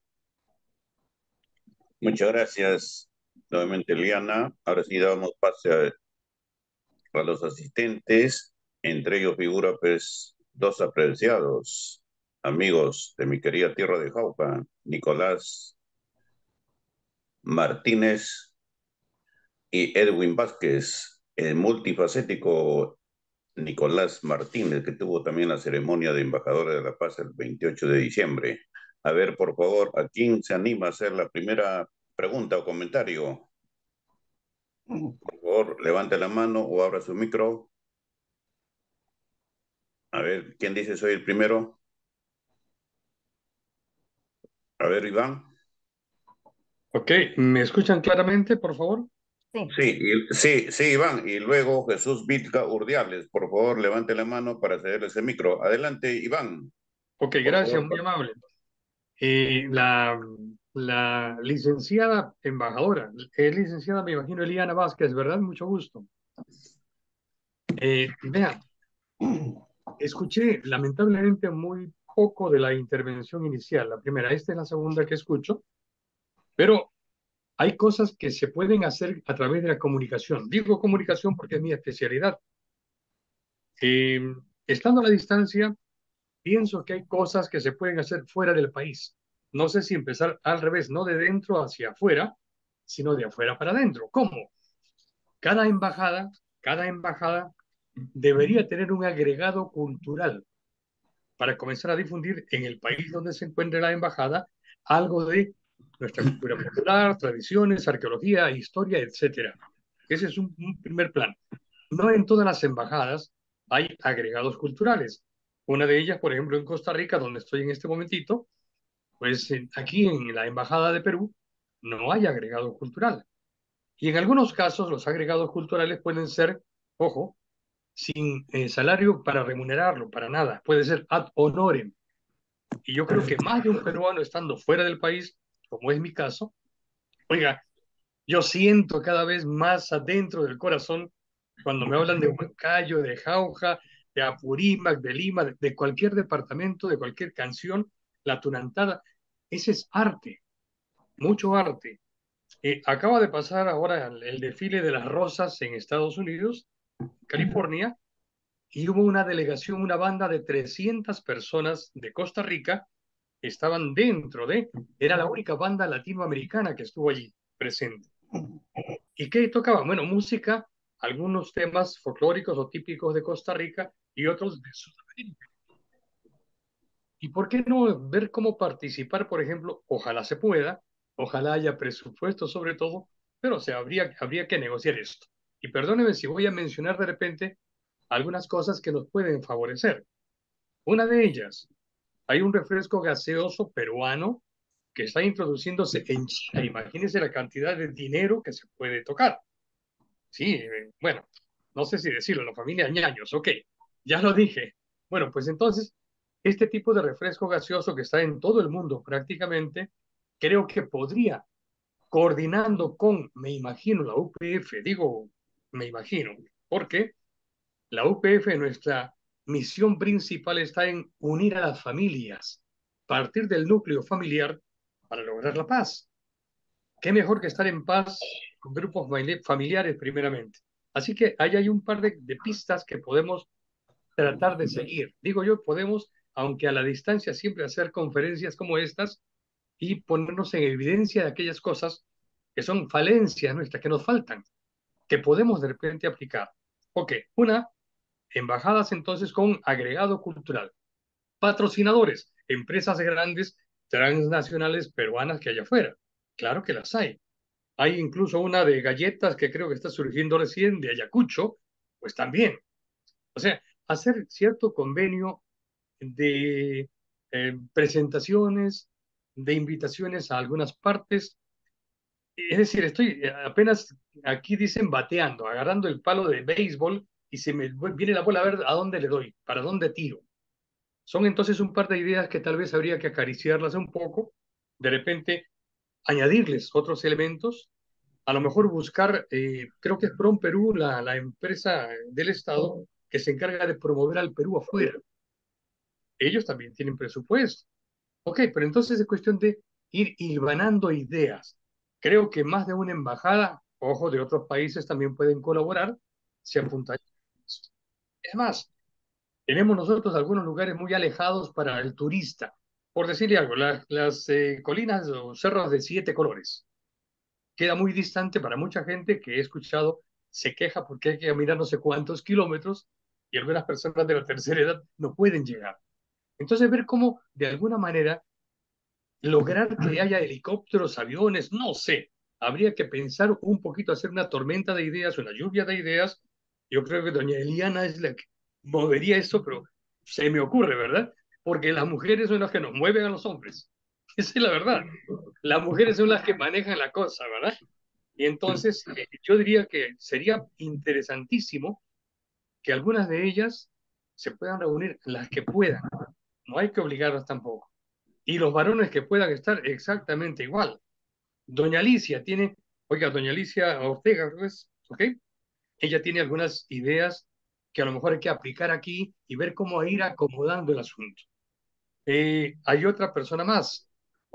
Muchas gracias nuevamente, Liana. Ahora sí damos pase a los asistentes. Entre ellos figura pues dos apreciados amigos de mi querida tierra de Jauja, Nicolás Martínez y Edwin Vázquez, el multifacético Nicolás Martínez, que tuvo también la ceremonia de embajador de la paz el 28 de diciembre. A ver, por favor, ¿a quién se anima a hacer la primera pregunta o comentario? Por favor, levante la mano o abra su micro. A ver, ¿quién dice soy el primero? A ver, Iván. Ok, ¿me escuchan claramente, por favor? Sí. Sí, Iván. Y luego Jesús Vitka Urdiales. Por favor, levante la mano para cederle ese micro. Adelante, Iván. Ok, Por gracias, favor. muy amable. La licenciada embajadora, es licenciada, me imagino, Eliana Vázquez, ¿verdad? Mucho gusto. Vean, escuché lamentablemente muy poco de la intervención inicial, la primera, esta es la segunda que escucho, pero hay cosas que se pueden hacer a través de la comunicación. Digo comunicación porque es mi especialidad. Eh, Estando a la distancia, pienso que hay cosas que se pueden hacer fuera del país. No sé si empezar al revés, no de dentro hacia afuera, sino de afuera para adentro. ¿Cómo? Cada cada embajada debería tener un agregado cultural para comenzar a difundir en el país donde se encuentre la embajada algo de nuestra cultura popular, tradiciones, arqueología, historia, etcétera. Ese es un primer plan. No en todas las embajadas hay agregados culturales. Una de ellas, por ejemplo, en Costa Rica, donde estoy en este momentito, pues aquí en la Embajada de Perú no hay agregado cultural. Y en algunos casos los agregados culturales pueden ser, ojo, sin salario para remunerarlo, para nada. Puede ser ad honorem. Y yo creo que más de un peruano estando fuera del país, como es mi caso, oiga, yo siento cada vez más adentro del corazón cuando me hablan de Huancayo, de Jauja, de Apurímac, de Lima, de cualquier departamento, de cualquier canción, la tunantada. Ese es arte, mucho arte. Acaba de pasar ahora el desfile de las rosas en Estados Unidos, California, y hubo una delegación, una banda de 300 personas de Costa Rica, estaban era la única banda latinoamericana que estuvo allí presente. ¿Y qué tocaban? Bueno, música, algunos temas folclóricos o típicos de Costa Rica y otros de Sudamérica. ¿Y por qué no ver cómo participar, por ejemplo? Ojalá se pueda, ojalá haya presupuesto sobre todo, pero habría que negociar esto. Y perdóneme si voy a mencionar de repente algunas cosas que nos pueden favorecer. Una de ellas, hay un refresco gaseoso peruano que está introduciéndose en China. Imagínense la cantidad de dinero que se puede tocar. Sí, bueno, no sé si decirlo, la familia ñaños, ok, ya lo dije. Bueno, pues entonces, este tipo de refresco gaseoso que está en todo el mundo prácticamente, creo que podría, coordinando con, me imagino, la UPF, digo, me imagino, porque la UPF, nuestra misión principal está en unir a las familias, partir del núcleo familiar para lograr la paz. ¿Qué mejor que estar en paz con grupos familiares primeramente? Así que ahí hay un par de pistas que podemos tratar de seguir. Digo yo, podemos, aunque a la distancia, siempre hacer conferencias como estas y ponernos en evidencia de aquellas cosas que son falencias nuestras, que nos faltan, que podemos de repente aplicar. Ok, una, embajadas entonces con agregado cultural. Patrocinadores, empresas grandes, transnacionales peruanas que hay afuera. Claro que las hay. Hay incluso una de galletas que creo que está surgiendo recién, de Ayacucho, pues también. O sea, hacer cierto convenio de presentaciones, de invitaciones a algunas partes. Es decir, estoy apenas, aquí dicen bateando, agarrando el palo de béisbol y se me viene la bola a ver a dónde le doy, para dónde tiro. Son entonces un par de ideas que tal vez habría que acariciarlas un poco, de repente añadirles otros elementos, a lo mejor buscar, creo que es Prom Perú, la empresa del Estado que se encarga de promover al Perú afuera. Ellos también tienen presupuesto. Ok, pero entonces es cuestión de ir hilvanando ideas. Creo que más de una embajada, ojo, de otros países también pueden colaborar, se apuntarían. Es más, tenemos nosotros algunos lugares muy alejados para el turista. Por decirle algo, las colinas o cerros de 7 colores. Queda muy distante para mucha gente que he escuchado se queja porque hay que caminar no sé cuántos kilómetros y algunas personas de la tercera edad no pueden llegar. Entonces, ver cómo de alguna manera lograr que haya helicópteros, aviones, no sé. Habría que pensar un poquito, hacer una tormenta de ideas, una lluvia de ideas. Yo creo que doña Eliana es la que movería eso, pero se me ocurre, ¿verdad? Porque las mujeres son las que nos mueven a los hombres. Esa es la verdad. Las mujeres son las que manejan la cosa, ¿verdad? Y entonces yo diría que sería interesantísimo que algunas de ellas se puedan reunir, las que puedan. No hay que obligarlas tampoco. Y los varones que puedan estar exactamente igual. Doña Alicia tiene, oiga, doña Alicia Ortega, pues, ¿ok? Ella tiene algunas ideas que a lo mejor hay que aplicar aquí y ver cómo ir acomodando el asunto. Hay otra persona más.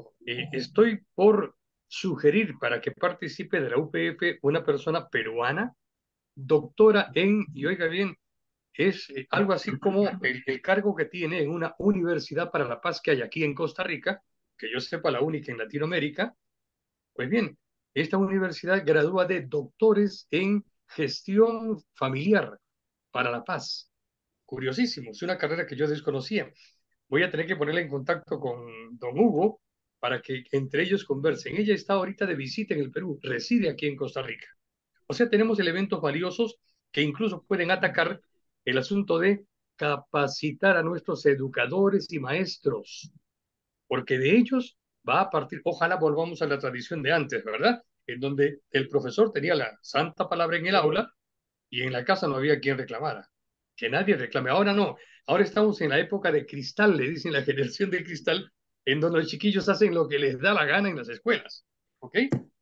Estoy por sugerir para que participe de la UPF una persona peruana, doctora en, y oiga bien, es algo así como el cargo que tiene en una universidad para la paz que hay aquí en Costa Rica, que yo sepa la única en Latinoamérica. Pues bien, esta universidad gradúa de doctores en gestión familiar para la paz. Curiosísimo, es una carrera que yo desconocía. Voy a tener que ponerla en contacto con don Hugo para que entre ellos conversen. Ella está ahorita de visita en el Perú, reside aquí en Costa Rica. O sea, tenemos elementos valiosos que incluso pueden atacar el asunto de capacitar a nuestros educadores y maestros, porque de ellos va a partir, ojalá volvamos a la tradición de antes, ¿verdad? En donde el profesor tenía la santa palabra en el aula y en la casa no había quien reclamara, que nadie reclame. Ahora no, ahora estamos en la época de cristal, le dicen la generación de cristal, en donde los chiquillos hacen lo que les da la gana en las escuelas, ¿ok?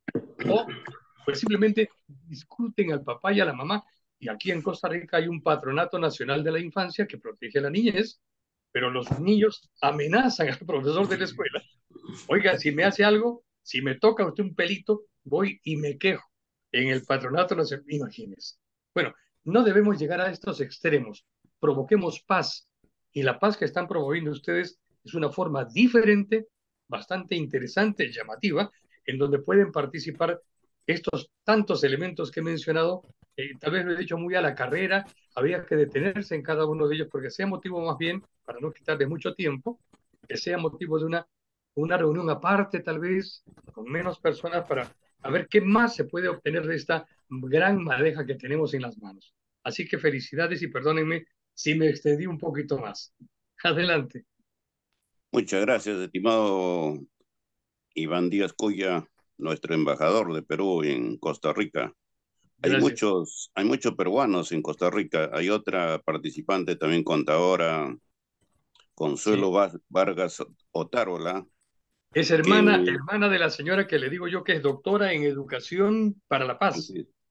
O pues simplemente discuten al papá y a la mamá. Y aquí en Costa Rica hay un patronato nacional de la infancia que protege a la niñez, pero los niños amenazan al profesor de la escuela. Oiga, si me hace algo, si me toca usted un pelito, voy y me quejo en el patronato nacional. Imagínense. Bueno, no debemos llegar a estos extremos. Provoquemos paz. Y la paz que están promoviendo ustedes es una forma diferente, bastante interesante, llamativa, en donde pueden participar estos tantos elementos que he mencionado. Tal vez lo he dicho muy a la carrera, habría que detenerse en cada uno de ellos porque sea motivo más bien, para no quitarle mucho tiempo, que sea motivo de una reunión aparte, tal vez, con menos personas, para a ver qué más se puede obtener de esta gran madeja que tenemos en las manos. Así que felicidades y perdónenme si me extendí un poquito más. Adelante. Muchas gracias, estimado Iván Díaz Cuya, nuestro embajador de Perú en Costa Rica. Gracias. Hay muchos peruanos en Costa Rica. Hay otra participante también contadora, Consuelo Vargas Otárola, Es que hermana de la señora que le digo yo que es doctora en educación para la paz.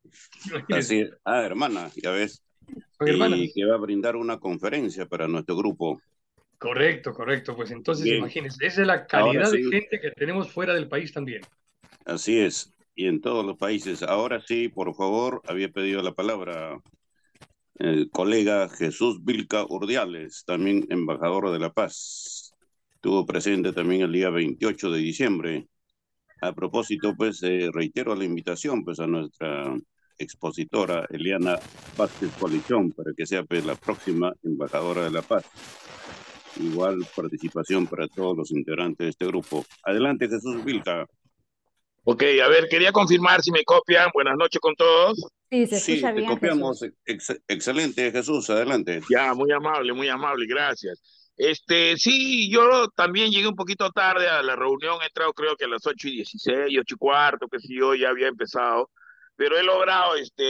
así Imagínense, es. Hermana, ya ves, son y hermanas. que va a brindar una conferencia para nuestro grupo. Correcto, correcto. Pues entonces Bien, imagínense, esa es la ahora calidad de sí, gente que tenemos fuera del país también. así es. Y en todos los países. Ahora sí, por favor, había pedido la palabra el colega Jesús Vilca Urdiales, también embajador de La Paz. Estuvo presente también el día 28 de diciembre. A propósito, pues reitero la invitación pues, a nuestra expositora Eliana Vázquez Coalición para que sea pues, la próxima embajadora de La Paz. Igual participación para todos los integrantes de este grupo. Adelante, Jesús Vilca. Ok, a ver, quería confirmar si me copian. Buenas noches con todos. Sí, se Sí, escucha te bien, copiamos. Jesús. Excelente, Jesús, adelante. Ya, muy amable, gracias. Sí, yo también llegué un poquito tarde a la reunión, he entrado creo que a las 8:16, 8:15, qué sé yo, ya había empezado, pero he logrado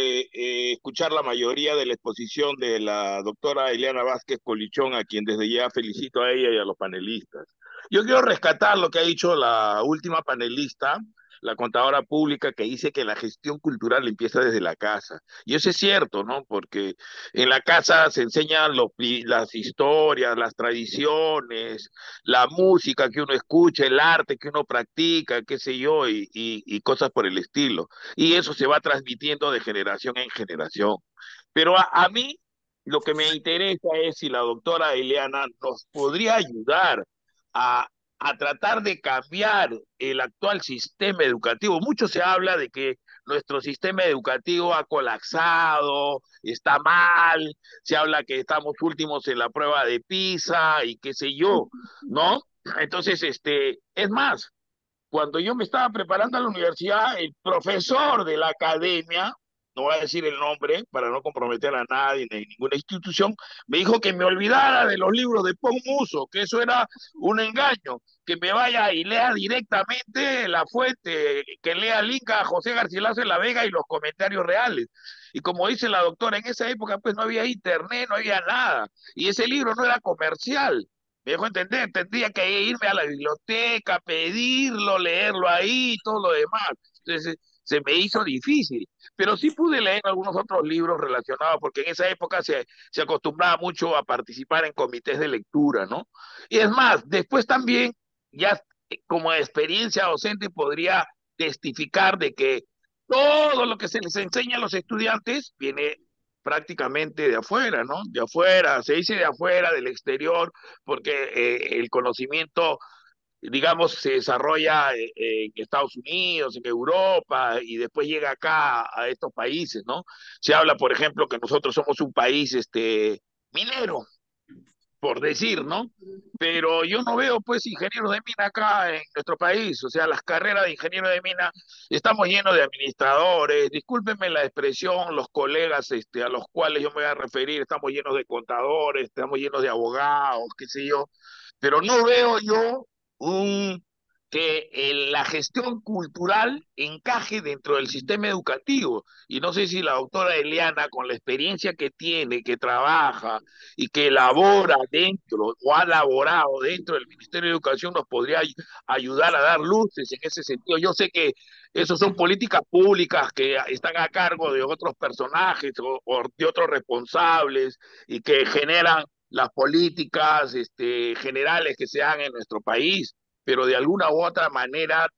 escuchar la mayoría de la exposición de la doctora Ileana Vázquez Colichón, a quien desde ya felicito a ella y a los panelistas. Yo quiero rescatar lo que ha dicho la última panelista, la contadora pública, que dice que la gestión cultural empieza desde la casa. Y eso es cierto, ¿no? Porque en la casa se enseñan las historias, las tradiciones, la música que uno escucha, el arte que uno practica, qué sé yo, y cosas por el estilo. Y eso se va transmitiendo de generación en generación. Pero a mí lo que me interesa es si la doctora Ileana nos podría ayudar a, a tratar de cambiar el actual sistema educativo. Mucho se habla de que nuestro sistema educativo ha colapsado, está mal, se habla que estamos últimos en la prueba de PISA y qué sé yo, ¿no? Entonces, es más, cuando yo me estaba preparando a la universidad, el profesor de la academia, no voy a decir el nombre para no comprometer a nadie ni ninguna institución, me dijo que me olvidara de los libros de Pon Muso, que eso era un engaño, que me vaya y lea directamente la fuente, que lea el Inca, José Garcilaso de la Vega y los comentarios reales. Y como dice la doctora, en esa época pues no había internet, no había nada, y ese libro no era comercial. Me dejó entender, tendría que irme a la biblioteca, pedirlo, leerlo ahí, todo lo demás. Entonces, se me hizo difícil, pero sí pude leer algunos otros libros relacionados, porque en esa época se acostumbraba mucho a participar en comités de lectura, ¿no? Y es más, después también, ya como experiencia docente, podría testificar de que todo lo que se les enseña a los estudiantes viene prácticamente de afuera, ¿no? De afuera, se dice de afuera, del exterior, porque el conocimiento, digamos, se desarrolla en Estados Unidos, en Europa, y después llega acá a estos países, ¿no? Se habla, por ejemplo, que nosotros somos un país minero, por decir, ¿no? Pero yo no veo, pues, ingenieros de mina acá en nuestro país. O sea, las carreras de ingeniero de mina, estamos llenos de administradores, discúlpenme la expresión, los colegas a los cuales yo me voy a referir, estamos llenos de contadores, estamos llenos de abogados, qué sé yo, pero no veo yo un que la gestión cultural encaje dentro del sistema educativo. Y no sé si la doctora Eliana, con la experiencia que tiene, que trabaja, y que elabora dentro o ha laborado dentro del Ministerio de Educación, nos podría ayudar a dar luces en ese sentido. Yo sé que eso son políticas públicas que están a cargo de otros personajes o de otros responsables y que generan las políticas generales que se dan en nuestro país, pero de alguna u otra manera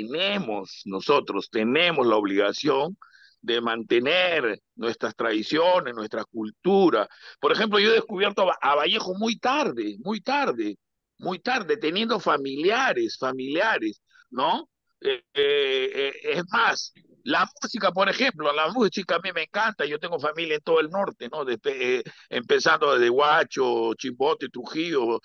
nosotros tenemos la obligación de mantener nuestras tradiciones, nuestra cultura. Por ejemplo, yo he descubierto a Vallejo muy tarde, muy tarde, muy tarde, teniendo familiares, ¿no? Es más, la música, por ejemplo, la música a mí me encanta, yo tengo familia en todo el norte, ¿no? Empezando desde Huacho, Chimbote, Trujillo,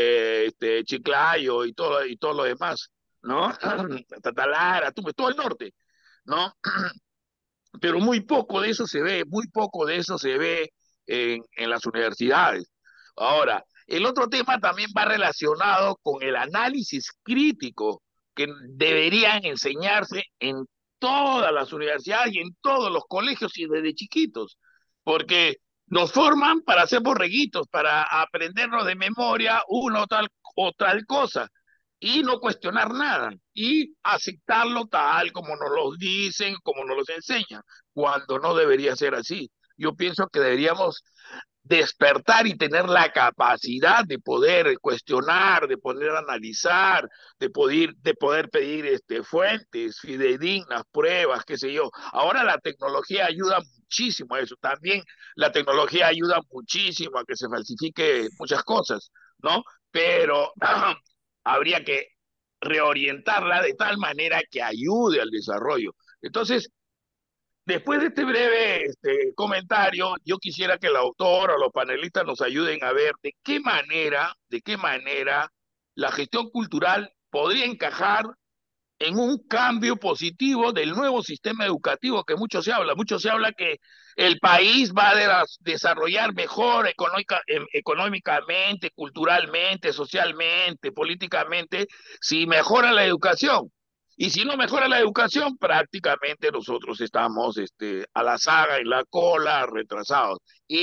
Chiclayo y todo lo demás, ¿no? Tatalara, todo el norte, ¿no? Pero muy poco de eso se ve, muy poco de eso se ve en las universidades. Ahora, el otro tema también va relacionado con el análisis crítico que deberían enseñarse en todas las universidades y en todos los colegios y desde chiquitos, porque nos forman para ser borreguitos, para aprendernos de memoria una o tal cosa, y no cuestionar nada, y aceptarlo tal como nos lo dicen, como nos lo enseñan, cuando no debería ser así. Yo pienso que deberíamos despertar y tener la capacidad de poder cuestionar, de poder analizar, de poder pedir fuentes fidedignas, pruebas, qué sé yo. Ahora la tecnología ayuda muchísimo a eso. También la tecnología ayuda muchísimo a que se falsifique muchas cosas, ¿no? Pero habría que reorientarla de tal manera que ayude al desarrollo. Entonces, después de este breve comentario, yo quisiera que la autora o los panelistas nos ayuden a ver de qué manera la gestión cultural podría encajar en un cambio positivo del nuevo sistema educativo que mucho se habla que el país va a desarrollar mejor económicamente, culturalmente, socialmente, políticamente, si mejora la educación. Y si no mejora la educación, prácticamente nosotros estamos a la saga, en la cola, retrasados.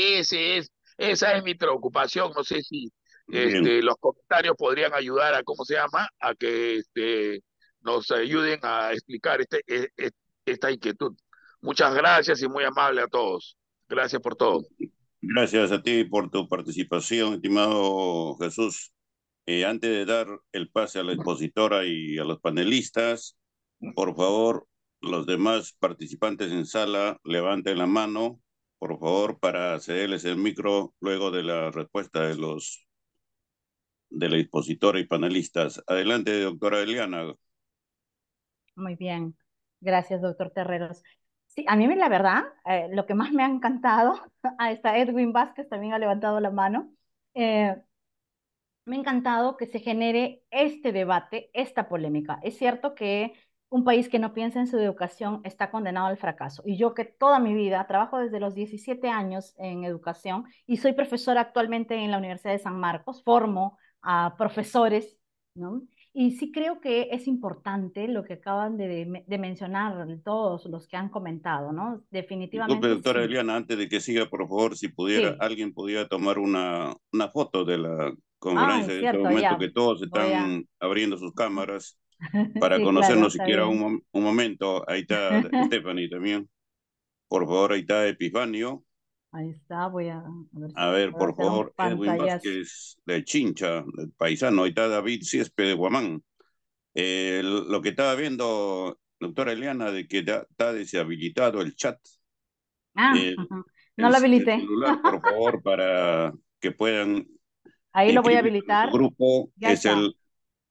Esa es mi preocupación. No sé si Bien, los comentarios podrían ayudar a, ¿cómo se llama? A que nos ayuden a explicar esta inquietud. Muchas gracias y muy amable a todos. Gracias por todo. gracias a ti por tu participación, estimado Jesús. Antes de dar el pase a la expositora y a los panelistas, por favor, los demás participantes en sala levanten la mano, por favor, para cederles el micro luego de la respuesta de la expositora y panelistas. Adelante, doctora Eliana. Muy bien, gracias, doctor Terreros. Sí, a mí la verdad, lo que más me ha encantado, ahí está Edwin Vázquez, también ha levantado la mano, eh, me ha encantado que se genere este debate, esta polémica. Es cierto que un país que no piensa en su educación está condenado al fracaso. Y yo que toda mi vida trabajo desde los 17 años en educación y soy profesora actualmente en la Universidad de San Marcos, formo a profesores, ¿no? Y sí creo que es importante lo que acaban de mencionar todos los que han comentado, ¿no? Disculpe, Definitivamente doctora sí, Eliana, antes de que siga, por favor, si pudiera, sí. alguien pudiera tomar una foto de la Ah, conferencia es en este cierto, momento ya. que todos Voy a... están abriendo sus cámaras para Sí, claro, conocernos está siquiera bien. un momento. Ahí está Stephanie también. Por favor, ahí está Epifanio. Ahí está, a ver si A ver, puedo por hacer un favor, Edwin pantallazo. Vázquez de Chincha, del paisano. Ahí está David Ciespe de Guamán. Lo que estaba viendo, doctora Eliana, de que está deshabilitado el chat. Ah, El, ujú. No lo el habilité. celular, por favor, para que puedan Ahí lo voy a inscribirse a nuestro habilitar. grupo. Ya Es está. el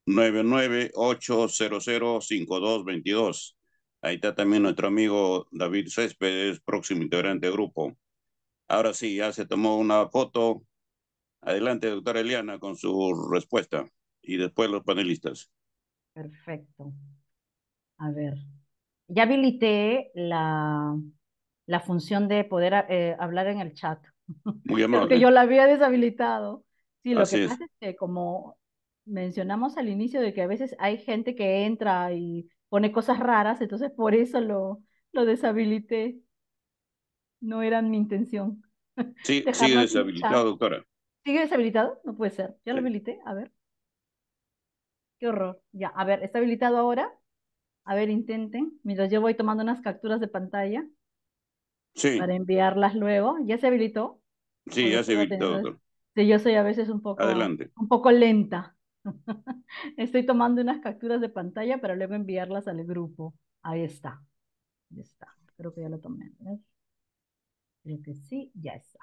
998005222. Ahí está también nuestro amigo David Céspedes, próximo integrante del grupo. Ahora sí, ya se tomó una foto. Adelante, doctora Eliana, con su respuesta. Y después los panelistas. Perfecto. A ver. Ya habilité la función de poder hablar en el chat. Muy Creo que yo amable. la había deshabilitado. Sí, lo que Así es. pasa es que como mencionamos al inicio de que a veces hay gente que entra y pone cosas raras, entonces por eso lo deshabilité. No era mi intención Sí, sigue dejarlo sin chat. deshabilitado, doctora. ¿Sigue deshabilitado? No puede ser. Ya lo Sí. habilité. A ver, qué horror. Ya, a ver, ¿está habilitado ahora? A ver, intenten. Mientras yo voy tomando unas capturas de pantalla Sí, para enviarlas luego. ¿Ya se habilitó? ¿O sí, lo ya se sigo habilitó, teniendo? doctor. Sí, yo soy a veces Adelante. un poco lenta. Estoy tomando unas capturas de pantalla para luego enviarlas al grupo. Ahí está. Ahí está. Creo que ya lo tomé. A ver. Creo que sí, ya está.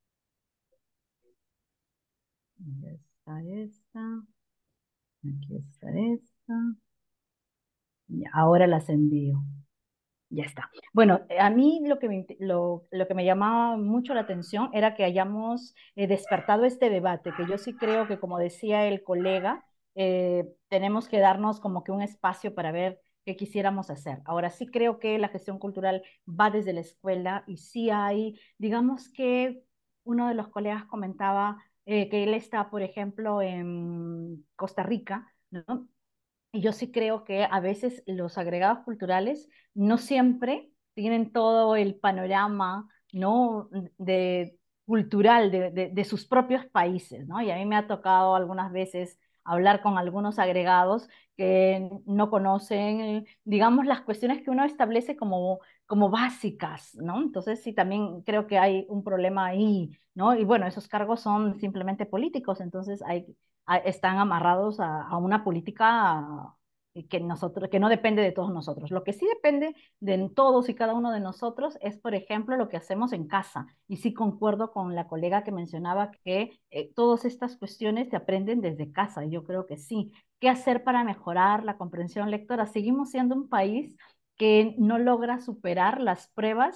Ya está esta. Aquí está esta. Y ahora las envío. Ya está. Bueno, a mí lo que me llamaba mucho la atención era que hayamos despertado este debate, que yo sí creo que, como decía el colega, tenemos que darnos como que un espacio para ver qué quisiéramos hacer. Ahora sí creo que la gestión cultural va desde la escuela y sí hay, digamos que uno de los colegas comentaba que él está, por ejemplo, en Costa Rica, ¿no? Y yo sí creo que a veces los agregados culturales no siempre tienen todo el panorama, ¿no? Cultural de sus propios países, ¿no? Y a mí me ha tocado algunas veces hablar con algunos agregados que no conocen, digamos, las cuestiones que uno establece como básicas, ¿no? Entonces sí, también creo que hay un problema ahí, ¿no? Y bueno, esos cargos son simplemente políticos, entonces están amarrados a una política que no depende de todos nosotros. Lo que sí depende de todos y cada uno de nosotros es, por ejemplo, lo que hacemos en casa. Y sí concuerdo con la colega que mencionaba que todas estas cuestiones se aprenden desde casa. Y yo creo que sí. ¿Qué hacer para mejorar la comprensión lectora? Seguimos siendo un país que no logra superar las pruebas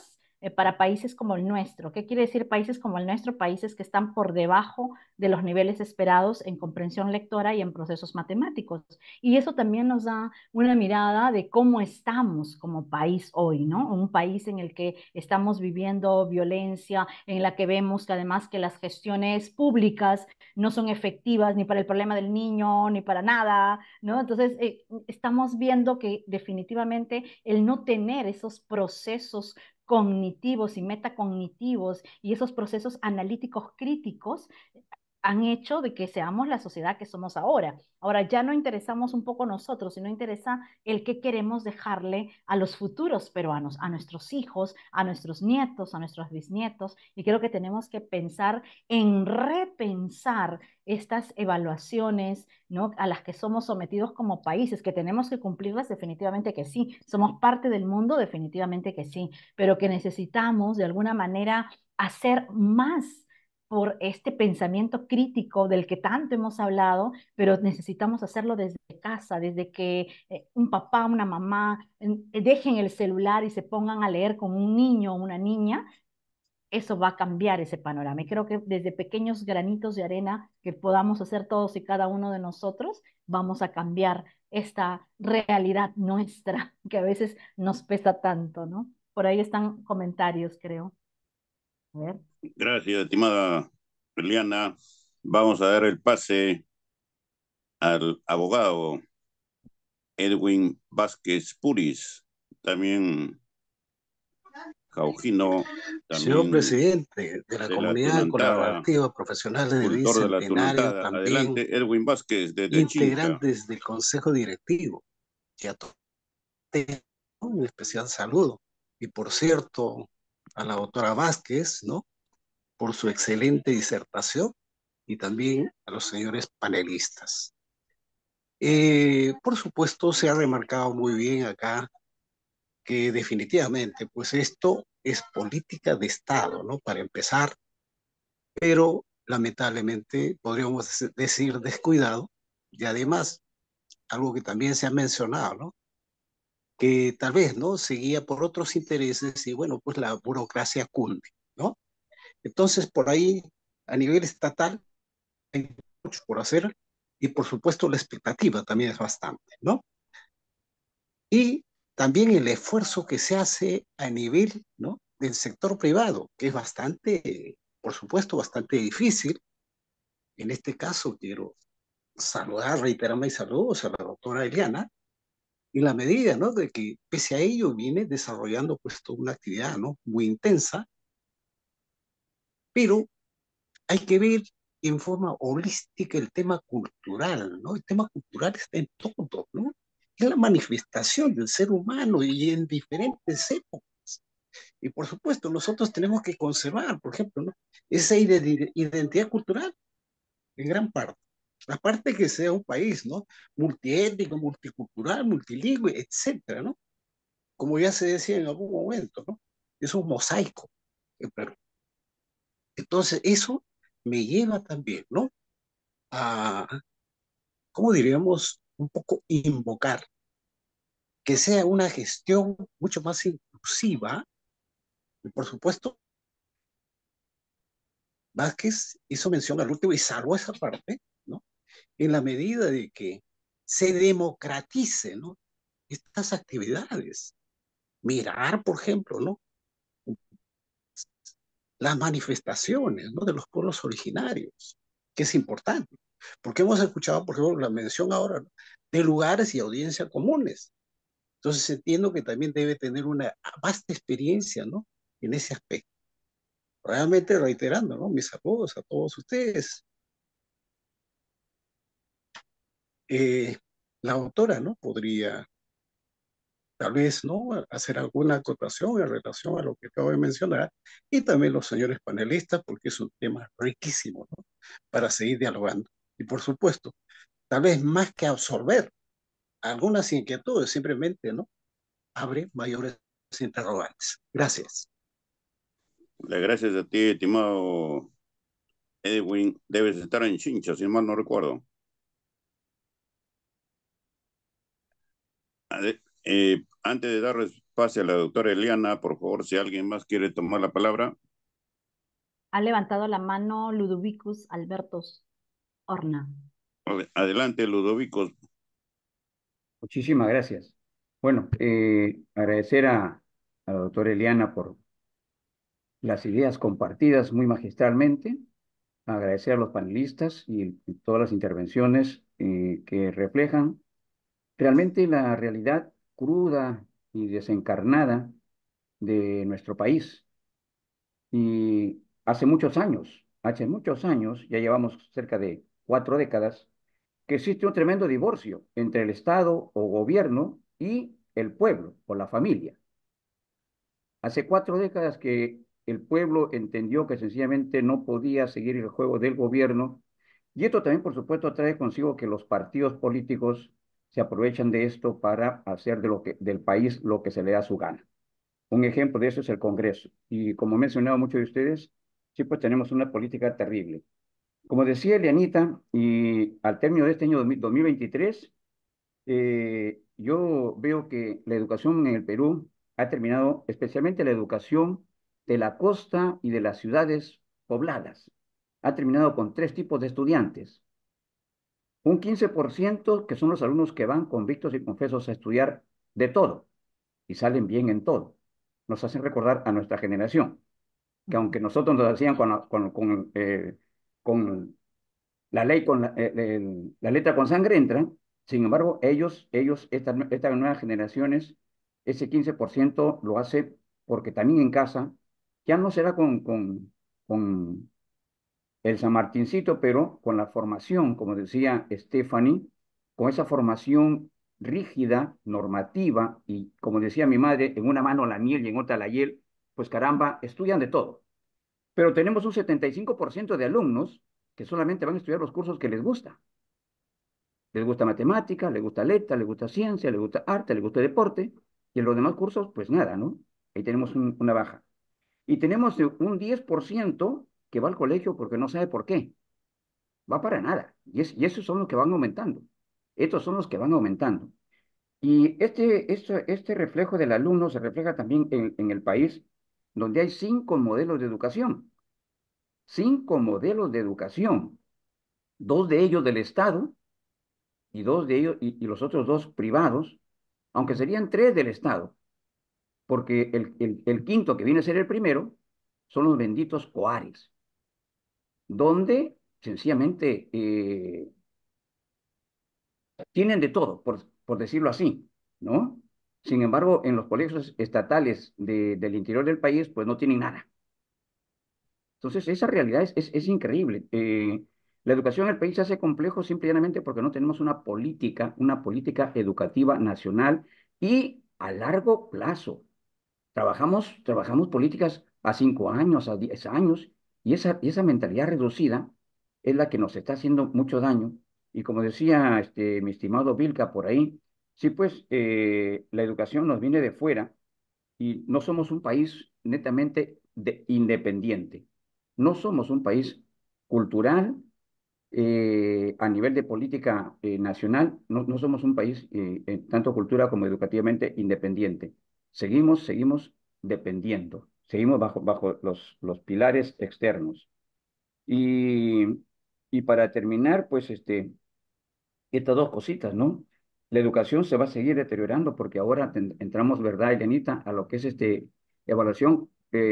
para países como el nuestro. ¿Qué quiere decir países como el nuestro? Países que están por debajo de los niveles esperados en comprensión lectora y en procesos matemáticos. Y eso también nos da una mirada de cómo estamos como país hoy, ¿no? Un país en el que estamos viviendo violencia, en la que vemos que además que las gestiones públicas no son efectivas ni para el problema del niño, ni para nada, ¿no? Entonces, estamos viendo que definitivamente el no tener esos procesos cognitivos y metacognitivos y esos procesos analíticos críticos han hecho de que seamos la sociedad que somos ahora. Ahora ya no interesamos un poco nosotros, sino interesa el qué queremos dejarle a los futuros peruanos, a nuestros hijos, a nuestros nietos, a nuestros bisnietos. Y creo que tenemos que pensar en repensar estas evaluaciones, ¿no? A las que somos sometidos como países, que tenemos que cumplirlas definitivamente que sí. Somos parte del mundo, definitivamente que sí, pero que necesitamos de alguna manera hacer más por este pensamiento crítico del que tanto hemos hablado, pero necesitamos hacerlo desde casa, desde que un papá, una mamá dejen el celular y se pongan a leer con un niño o una niña. Eso va a cambiar ese panorama. Y creo que desde pequeños granitos de arena que podamos hacer todos y cada uno de nosotros, vamos a cambiar esta realidad nuestra que a veces nos pesa tanto, ¿no? Por ahí están comentarios, creo. A ver. Gracias, estimada Eliana. Vamos a dar el pase al abogado Edwin Vázquez Puris, también Caujino, Señor también presidente de la de la Comunidad Tunantada, Colaborativa Profesionales de cultor de la Bicentenario, Tunantada. también Adelante, Edwin Vázquez, desde Chincha. integrantes del Consejo Directivo, y a todos un especial saludo. Y por cierto, a la doctora Vázquez, ¿no? Por su excelente disertación y también a los señores panelistas. Por supuesto, se ha remarcado muy bien acá que definitivamente, pues esto es política de Estado, ¿no? Para empezar, pero lamentablemente podríamos decir descuidado, y además, algo que también se ha mencionado, ¿no? Que tal vez, ¿no? Seguía por otros intereses y bueno, pues la burocracia cunde, ¿no? Entonces, por ahí, a nivel estatal, hay mucho por hacer y por supuesto la expectativa también es bastante, ¿no? Y también el esfuerzo que se hace a nivel, ¿no? Del sector privado, que es bastante, por supuesto, bastante difícil. En este caso, quiero saludar, reiterar mis saludos a la doctora Eliana, en la medida, ¿no? De que pese a ello viene desarrollando pues toda una actividad, ¿no? Muy intensa, pero hay que ver en forma holística el tema cultural, ¿no? El tema cultural está en todo, ¿no? Es la manifestación del ser humano y en diferentes épocas. Y por supuesto, nosotros tenemos que conservar, por ejemplo, ¿no? Esa identidad cultural en gran parte. Aparte que sea un país, ¿no? Multiétnico, multicultural, multilingüe, etcétera, ¿no? Como ya se decía en algún momento, ¿no? Es un mosaico. Pero, entonces, eso me lleva también, ¿no? A, ¿cómo diríamos? Un poco invocar que sea una gestión mucho más inclusiva. Y por supuesto, Vázquez hizo mención al último y salvó esa parte, ¿no? En la medida de que se democratice, ¿no? Estas actividades. Mirar, por ejemplo, ¿no? Las manifestaciones, ¿no? De los pueblos originarios, que es importante. Porque hemos escuchado, por ejemplo, la mención ahora, ¿no? De lugares y audiencias comunes. Entonces entiendo que también debe tener una vasta experiencia, ¿no? En ese aspecto. Realmente reiterando, ¿no? Mis saludos a todos ustedes. Eh, la autora, ¿no? Podría tal vez, ¿no? Hacer alguna acotación en relación a lo que acabo de mencionar y también los señores panelistas, porque es un tema riquísimo, ¿no? Para seguir dialogando. Y por supuesto, tal vez más que absorber algunas inquietudes, simplemente, ¿no? Abre mayores interrogantes. Gracias. Gracias a ti, estimado Edwin. Debes estar en Chincha, si mal no recuerdo. Antes de dar pase a la doctora Eliana, por favor, si alguien más quiere tomar la palabra. Ha levantado la mano Ludovicus Albertos Horna. Adelante, Ludovico. Muchísimas gracias. Bueno, agradecer a la doctora Eliana por las ideas compartidas muy magistralmente, agradecer a los panelistas y todas las intervenciones que reflejan realmente la realidad cruda y desencarnada de nuestro país. Y hace muchos años, ya llevamos cerca de 4 décadas, que existe un tremendo divorcio entre el Estado o gobierno y el pueblo o la familia. Hace 4 décadas que el pueblo entendió que sencillamente no podía seguir el juego del gobierno, y esto también, por supuesto, trae consigo que los partidos políticos se aprovechan de esto para hacer del país lo que se le da su gana. Un ejemplo de eso es el Congreso. Y como han mencionado muchos de ustedes, sí, pues tenemos una política terrible. Como decía Elianita, y al término de este año 2023, yo veo que la educación en el Perú ha terminado, especialmente la educación de la costa y de las ciudades pobladas. Ha terminado con 3 tipos de estudiantes. Un 15% que son los alumnos que van convictos y confesos a estudiar de todo y salen bien en todo. Nos hacen recordar a nuestra generación, que aunque nosotros nos hacían con la ley, la letra con sangre entra, sin embargo, estas nuevas generaciones, ese 15% lo hace porque también en casa, ya no será con el San Martincito, pero con la formación, como decía Stephanie, con esa formación rígida, normativa, y como decía mi madre, en una mano la miel y en otra la hiel, pues caramba, estudian de todo. Pero tenemos un 75% de alumnos que solamente van a estudiar los cursos que les gusta. Les gusta matemática, les gusta letra, les gusta ciencia, les gusta arte, les gusta deporte, y en los demás cursos, pues nada, ¿no? Ahí tenemos una baja. Y tenemos un 10% que va al colegio porque no sabe por qué. Va para nada. Y esos son los que van aumentando. Estos son los que van aumentando. Y este reflejo del alumno se refleja también en el país, donde hay 5 modelos de educación. 5 modelos de educación. 2 de ellos del Estado y los otros 2 privados, aunque serían 3 del Estado, porque el quinto, que viene a ser el primero, son los benditos coares, donde sencillamente tienen de todo, por decirlo así, ¿no? Sin embargo, en los colegios estatales del interior del país, pues no tienen nada. Entonces, esa realidad es increíble. La educación en el país se hace complejo simple y llanamente porque no tenemos una política educativa nacional y a largo plazo. Trabajamos políticas a 5 años, a 10 años, y esa mentalidad reducida es la que nos está haciendo mucho daño. Y como decía mi estimado Vilca por ahí, sí, pues la educación nos viene de fuera y no somos un país netamente independiente. No somos un país cultural a nivel de política nacional, no somos un país en tanto cultura como educativamente independiente. Seguimos dependiendo, seguimos bajo los pilares externos. Y, y para terminar, pues estas 2 cositas, ¿no? La educación se va a seguir deteriorando porque ahora entramos, ¿verdad, Elenita?, a lo que es evaluación,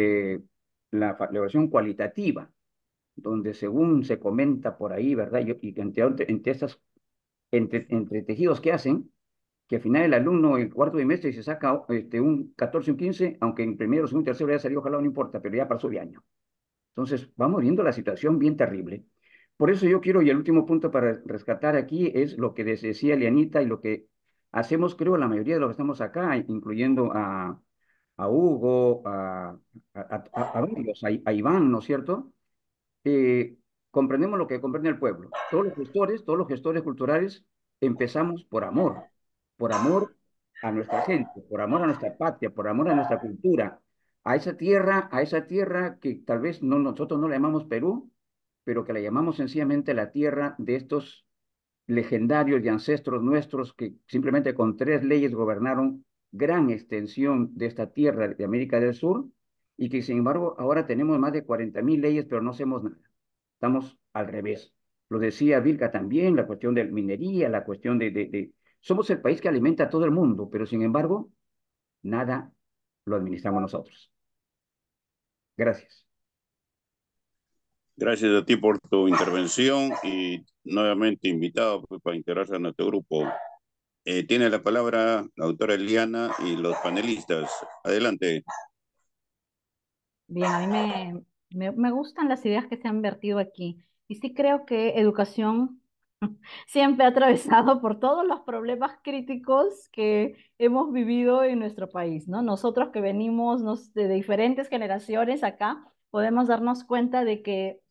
la evaluación cualitativa, donde según se comenta por ahí, ¿verdad? Y entre esas entretejidos que hacen, que al final el alumno en el cuarto trimestre se saca un 14 o un 15, aunque en primero, segundo, tercero ya salió, ojalá no importa, pero ya pasó de año. Entonces, vamos viendo la situación bien terrible. Por eso yo quiero, y el último punto para rescatar aquí es lo que decía Lianita y lo que hacemos, creo, la mayoría de los que estamos acá, incluyendo a Hugo, a varios, a Iván, ¿no es cierto? eh, Comprendemos lo que comprende el pueblo. Todos los gestores culturales empezamos por amor a nuestra gente, por amor a nuestra patria, por amor a nuestra cultura, a esa tierra que tal vez nosotros no la llamamos Perú, pero que la llamamos sencillamente la tierra de estos legendarios y ancestros nuestros que simplemente con 3 leyes gobernaron gran extensión de esta tierra de América del Sur y que sin embargo ahora tenemos más de 40.000 leyes, pero no hacemos nada. Estamos al revés. Lo decía Vilca también, la cuestión de minería, la cuestión Somos el país que alimenta a todo el mundo, pero sin embargo, nada lo administramos nosotros. Gracias. Gracias a ti por tu intervención y nuevamente invitado pues, para integrarse a nuestro grupo. Tiene la palabra la doctora Eliana y los panelistas. Adelante. Bien, a mí me gustan las ideas que se han vertido aquí. Y sí creo que educación siempre ha atravesado por todos los problemas críticos que hemos vivido en nuestro país, ¿no? Nosotros que venimos de diferentes generaciones acá, podemos darnos cuenta de que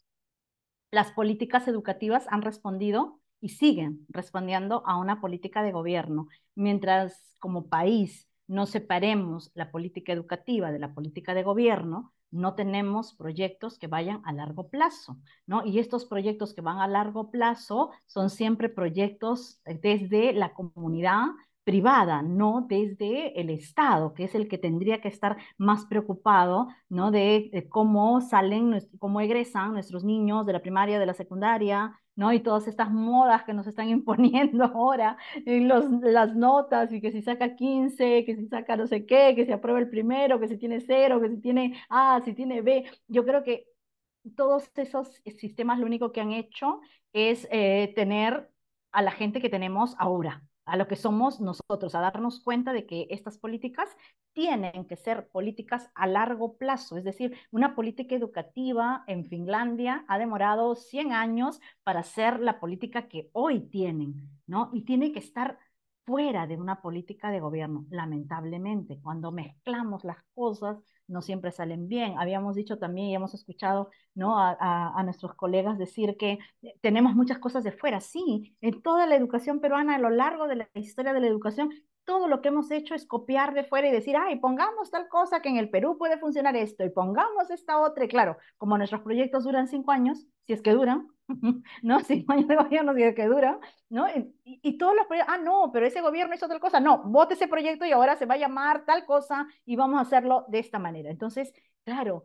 las políticas educativas han respondido y siguen respondiendo a una política de gobierno, mientras como país no separemos la política educativa de la política de gobierno, no tenemos proyectos que vayan a largo plazo, ¿no? Y estos proyectos que van a largo plazo son siempre proyectos desde la comunidad privada, no desde el Estado, que es el que tendría que estar más preocupado, ¿no? De cómo salen, cómo egresan nuestros niños de la primaria, de la secundaria, ¿no? Y todas estas modas que nos están imponiendo ahora en las notas, y que si saca 15, que si saca no sé qué, que si aprueba el primero, que si tiene cero, que si tiene A, si tiene B. Yo creo que todos esos sistemas lo único que han hecho es tener a la gente que tenemos ahora, a lo que somos nosotros, a darnos cuenta de que estas políticas tienen que ser políticas a largo plazo. Es decir, una política educativa en Finlandia ha demorado 100 años para ser la política que hoy tienen, ¿no? Y tiene que estar fuera de una política de gobierno. Lamentablemente, cuando mezclamos las cosas, no siempre salen bien. Habíamos dicho también y hemos escuchado, ¿no? A nuestros colegas decir que tenemos muchas cosas de fuera. Sí, en toda la educación peruana, a lo largo de la historia de la educación, todo lo que hemos hecho es copiar de fuera y decir, ay, pongamos tal cosa que en el Perú puede funcionar esto y pongamos esta otra. Y claro, como nuestros proyectos duran 5 años, si es que duran, ¿no? 5 años de gobierno, si es que duran, ¿no? Y todos los proyectos, no, pero ese gobierno hizo otra cosa. No, vote ese proyecto y ahora se va a llamar tal cosa y vamos a hacerlo de esta manera. Entonces, claro,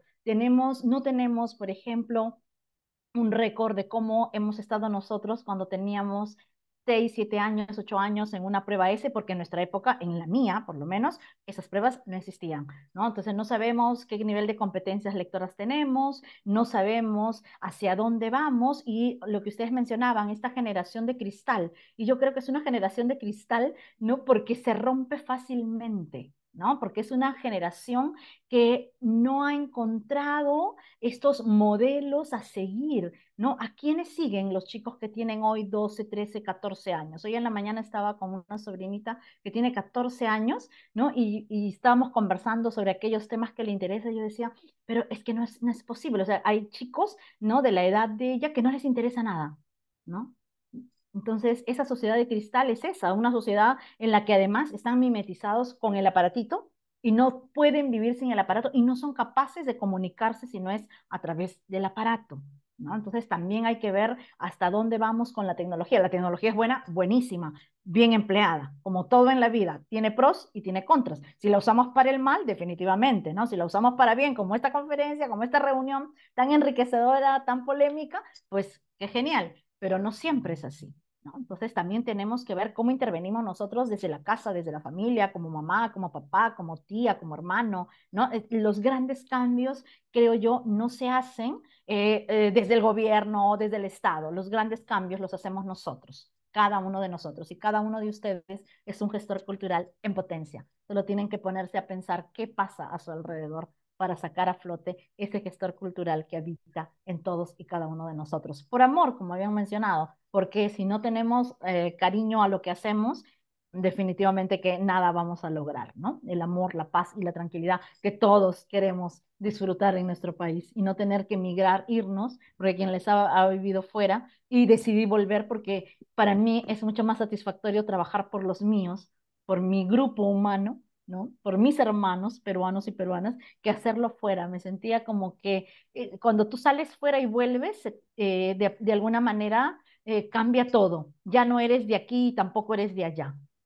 no tenemos, por ejemplo, un récord de cómo hemos estado nosotros cuando teníamos 6, 7 años, 8 años en una prueba S, porque en nuestra época, en la mía por lo menos, esas pruebas no existían, ¿no? Entonces no sabemos qué nivel de competencias lectoras tenemos, no sabemos hacia dónde vamos y lo que ustedes mencionaban, esta generación de cristal, y yo creo que es una generación de cristal, ¿no? Porque se rompe fácilmente, ¿no? Porque es una generación que no ha encontrado estos modelos a seguir, ¿no? ¿A quiénes siguen los chicos que tienen hoy 12, 13, 14 años? Hoy en la mañana estaba con una sobrinita que tiene 14 años, ¿no? Y estábamos conversando sobre aquellos temas que le interesan. Yo decía, pero es que no es posible. O sea, hay chicos, ¿no? De la edad de ella que no les interesa nada, ¿no? Entonces, esa sociedad de cristal es esa, una sociedad en la que además están mimetizados con el aparatito y no pueden vivir sin el aparato y no son capaces de comunicarse si no es a través del aparato, ¿no? Entonces, también hay que ver hasta dónde vamos con la tecnología. La tecnología es buena, buenísima, bien empleada, como todo en la vida, tiene pros y tiene contras. Si la usamos para el mal, definitivamente, ¿no? Si la usamos para bien, como esta conferencia, como esta reunión tan enriquecedora, tan polémica, pues qué genial, pero no siempre es así, ¿no? Entonces también tenemos que ver cómo intervenimos nosotros desde la casa, desde la familia, como mamá, como papá, como tía, como hermano, ¿no? Los grandes cambios, creo yo, no se hacen desde el gobierno, desde el Estado. Los grandes cambios los hacemos nosotros, cada uno de nosotros, y cada uno de ustedes es un gestor cultural en potencia. Solo tienen que ponerse a pensar qué pasa a su alrededor para sacar a flote ese gestor cultural que habita en todos y cada uno de nosotros. Por amor, como habían mencionado, porque si no tenemos cariño a lo que hacemos, definitivamente que nada vamos a lograr, ¿no? El amor, la paz y la tranquilidad que todos queremos disfrutar en nuestro país y no tener que emigrar, irnos, porque quien les ha vivido fuera y decidí volver porque para mí es mucho más satisfactorio trabajar por los míos, por mi grupo humano, ¿no? Por mis hermanos peruanos y peruanas, que hacerlo fuera. Me sentía como que cuando tú sales fuera y vuelves, de alguna manera cambia todo. Ya no eres de aquí y tampoco eres de allá.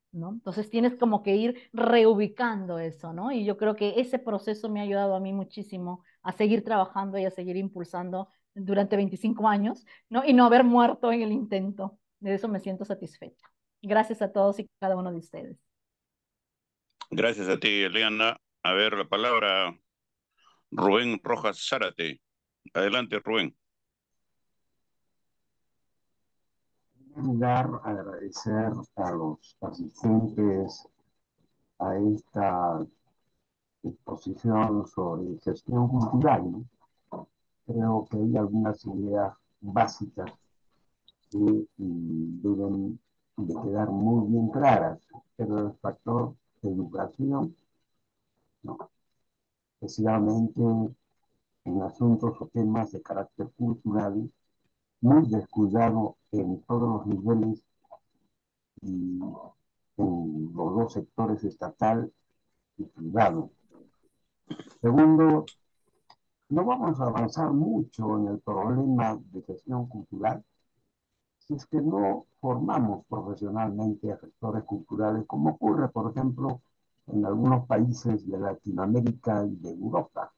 ¿no? Entonces tienes como que ir reubicando eso, ¿no? Y yo creo que ese proceso me ha ayudado a mí muchísimo a seguir trabajando y a seguir impulsando durante 25 años, ¿no? Y no haber muerto en el intento. De eso me siento satisfecha. Gracias a todos y cada uno de ustedes. Gracias a ti, Eliana. A ver, la palabra Rubén Rojas Zárate. Adelante, Rubén. En primer lugar, agradecer a los asistentes a esta exposición sobre gestión cultural, ¿no? Creo que hay algunas ideas básicas que deben de quedar muy bien claras, pero el factor de educación, ¿no? Especialmente en asuntos o temas de carácter cultural, muy descuidado en todos los niveles y en los dos sectores estatal y privado. Segundo, no vamos a avanzar mucho en el problema de gestión cultural si es que no formamos profesionalmente a gestores culturales, como ocurre, por ejemplo, en algunos países de Latinoamérica y de Europa.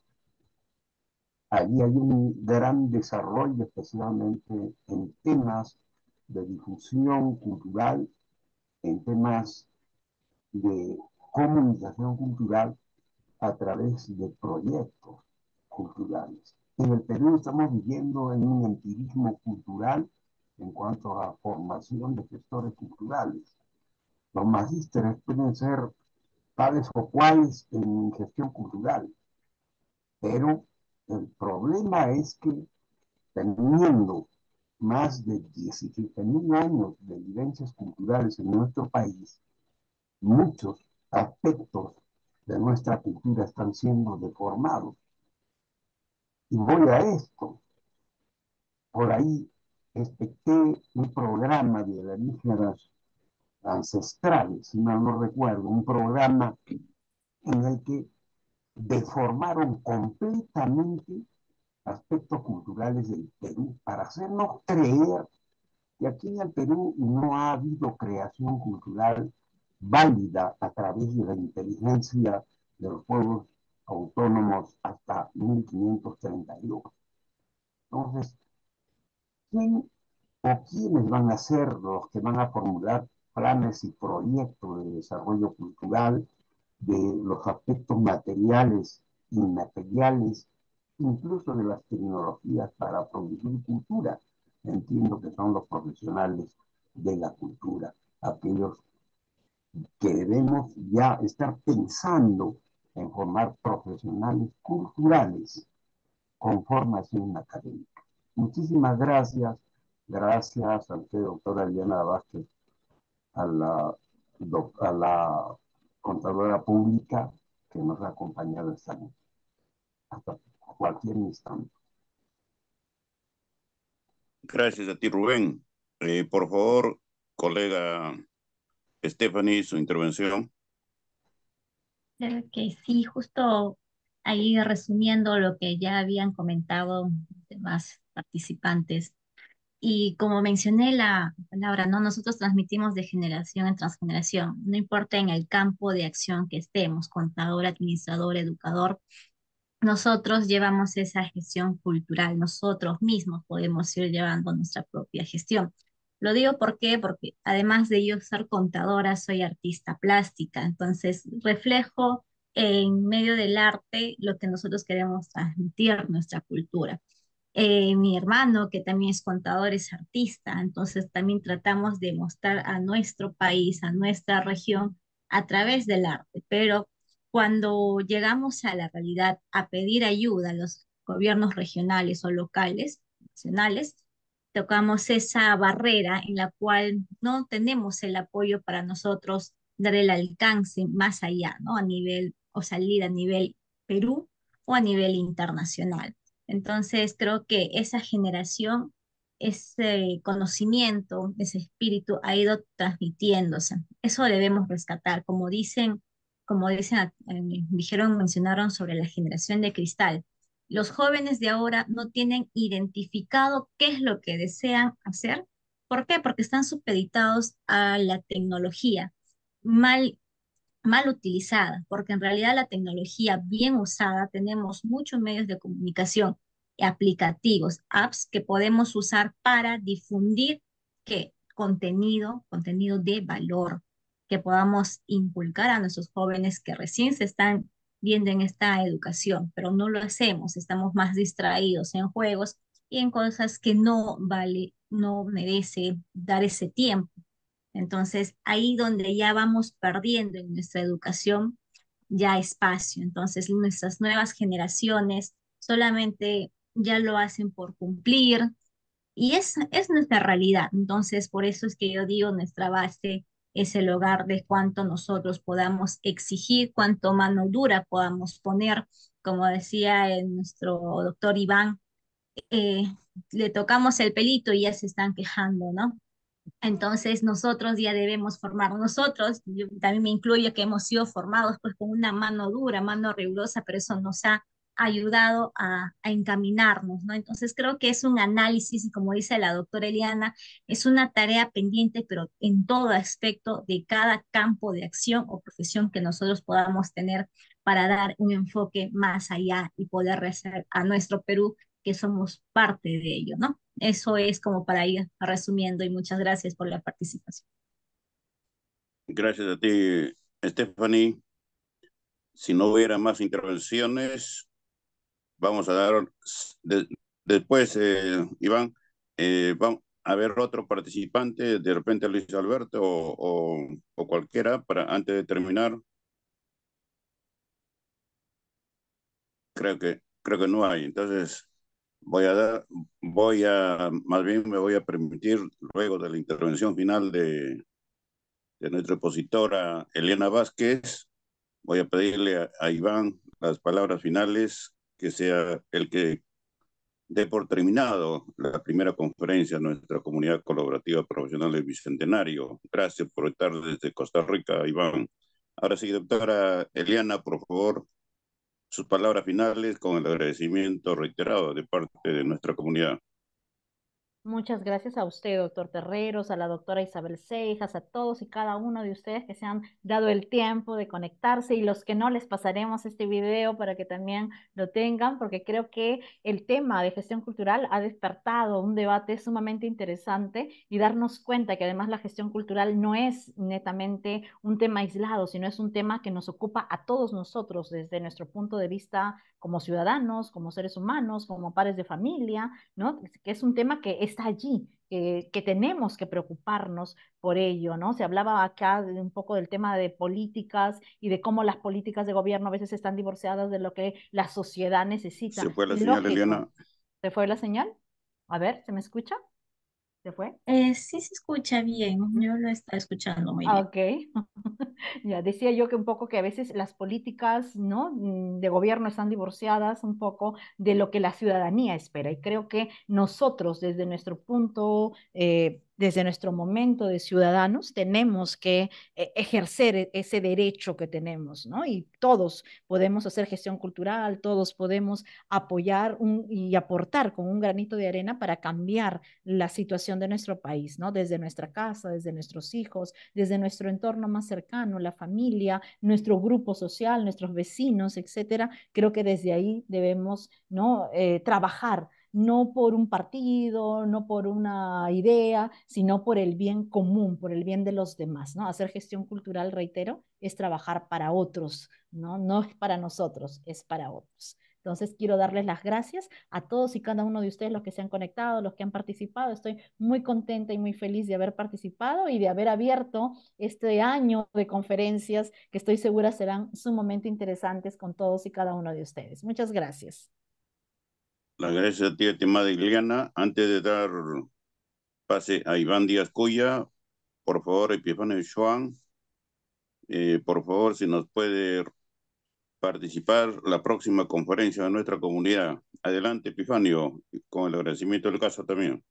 Allí hay un gran desarrollo, especialmente en temas de difusión cultural, en temas de comunicación cultural a través de proyectos culturales. En el Perú estamos viviendo en un empirismo cultural en cuanto a formación de gestores culturales. Los magísteres pueden ser tales o cuales en gestión cultural, pero el problema es que teniendo más de 17.000 años de vivencias culturales en nuestro país, muchos aspectos de nuestra cultura están siendo deformados. Y voy a esto. Por ahí expecté un programa de alienígenas ancestrales, si mal no recuerdo, un programa en el que deformaron completamente aspectos culturales del Perú para hacernos creer que aquí en el Perú no ha habido creación cultural válida a través de la inteligencia de los pueblos autónomos hasta 1532. Entonces, ¿quién o quiénes van a ser los que van a formular planes y proyectos de desarrollo cultural de los aspectos materiales, inmateriales, incluso de las tecnologías para producir cultura? Entiendo que son los profesionales de la cultura, aquellos que debemos ya estar pensando en formar profesionales culturales con formación académica. Muchísimas gracias. Gracias a usted, doctora Eliana Vázquez, a la contadora pública que nos ha acompañado esta noche. Hasta cualquier instante. Gracias a ti, Rubén. Por favor, colega Stephanie, su intervención. Creo que sí, justo ahí resumiendo lo que ya habían comentado los demás participantes. Y como mencioné la palabra, ¿no? Nosotros transmitimos de generación en transgeneración, no importa en el campo de acción que estemos, contador, administrador, educador, nosotros llevamos esa gestión cultural, nosotros mismos podemos ir llevando nuestra propia gestión. Lo digo ¿por qué? Porque además de yo ser contadora, soy artista plástica, entonces reflejo en medio del arte lo que nosotros queremos transmitir, nuestra cultura. Mi hermano, que también es contador, es artista, entonces también tratamos de mostrar a nuestro país, a nuestra región, a través del arte, pero cuando llegamos a la realidad a pedir ayuda a los gobiernos regionales o locales, nacionales, tocamos esa barrera en la cual no tenemos el apoyo para nosotros dar el alcance más allá, ¿no? A nivel o salir a nivel Perú o a nivel internacional. Entonces, creo que esa generación, ese conocimiento, ese espíritu ha ido transmitiéndose. Eso debemos rescatar. Como dicen, dijeron, mencionaron sobre la generación de cristal. Los jóvenes de ahora no tienen identificado qué es lo que desean hacer. ¿Por qué? Porque están supeditados a la tecnología. mal mal utilizada, porque en realidad la tecnología bien usada, tenemos muchos medios de comunicación, aplicativos, apps que podemos usar para difundir ¿qué? Contenido de valor, que podamos inculcar a nuestros jóvenes que recién se están viendo en esta educación, pero no lo hacemos, estamos más distraídos en juegos y en cosas que no vale, no merece dar ese tiempo. Entonces, ahí donde ya vamos perdiendo en nuestra educación ya espacio. Entonces, nuestras nuevas generaciones solamente ya lo hacen por cumplir y es nuestra realidad. Entonces, por eso es que yo digo, nuestra base es el hogar de cuánto nosotros podamos exigir, cuánto mano dura podamos poner. Como decía nuestro doctor Iván, eh, le tocamos el pelito y ya se están quejando, ¿no? Entonces nosotros ya debemos formar nosotros, yo también me incluyo que hemos sido formados pues con una mano dura, mano rigurosa, pero eso nos ha ayudado a encaminarnos, ¿no? Entonces creo que es un análisis y como dice la doctora Eliana, es una tarea pendiente, pero en todo aspecto de cada campo de acción o profesión que nosotros podamos tener para dar un enfoque más allá y poder hacer a nuestro Perú que somos parte de ello, ¿no? Eso es como para ir resumiendo y muchas gracias por la participación. Gracias a ti, Stephanie. Si no hubiera más intervenciones, vamos a dar después, Iván, vamos a ver otro participante, de repente Luis Alberto o cualquiera, para antes de terminar. Creo que no hay. Entonces, más bien me voy a permitir, luego de la intervención final de nuestra expositora Eliana Vázquez, voy a pedirle a Iván las palabras finales, que sea el que dé por terminado la primera conferencia de nuestra comunidad colaborativa profesional del Bicentenario. Gracias por estar desde Costa Rica, Iván. Ahora sí, doctora Eliana, por favor, sus palabras finales con el agradecimiento reiterado de parte de nuestra comunidad. Muchas gracias a usted, doctor Terreros, a la doctora Isabel Seijas, a todos y cada uno de ustedes que se han dado el tiempo de conectarse y los que no les pasaremos este video para que también lo tengan, porque creo que el tema de gestión cultural ha despertado un debate sumamente interesante y darnos cuenta que además la gestión cultural no es netamente un tema aislado, sino es un tema que nos ocupa a todos nosotros desde nuestro punto de vista como ciudadanos, como seres humanos, como padres de familia, ¿no? Que es un tema que está allí, que tenemos que preocuparnos por ello, ¿no? Se hablaba acá de un poco del tema de políticas y de cómo las políticas de gobierno a veces están divorciadas de lo que la sociedad necesita. Se fue la Y señal, lógico, Eliana. ¿se fue la señal? A ver, ¿se me escucha? ¿Se fue? Sí se escucha bien, yo lo estaba escuchando muy bien. Ok. Ya decía yo que un poco que a veces las políticas, ¿no? De gobierno están divorciadas un poco de lo que la ciudadanía espera. Y creo que nosotros, desde nuestro punto, desde nuestro momento de ciudadanos, tenemos que ejercer ese derecho que tenemos, ¿no? Y todos podemos hacer gestión cultural, todos podemos apoyar y aportar con un granito de arena para cambiar la situación de nuestro país, ¿no? Desde nuestra casa, desde nuestros hijos, desde nuestro entorno más cercano, la familia, nuestro grupo social, nuestros vecinos, etcétera. Creo que desde ahí debemos, ¿no? Trabajar no por un partido, no por una idea, sino por el bien común, por el bien de los demás, ¿no? Hacer gestión cultural, reitero, es trabajar para otros, ¿no? No es para nosotros, es para otros. Entonces, quiero darles las gracias a todos y cada uno de ustedes, los que se han conectado, los que han participado. Estoy muy contenta y muy feliz de haber participado y de haber abierto este año de conferencias que estoy segura serán sumamente interesantes con todos y cada uno de ustedes. Muchas gracias. Las gracias a ti, estimada Ileana. Antes de dar pase a Iván Díaz Cuya, por favor, Epifanio Schwan, por favor, si nos puede participar la próxima conferencia de nuestra comunidad. Adelante, Epifanio, con el agradecimiento del caso también.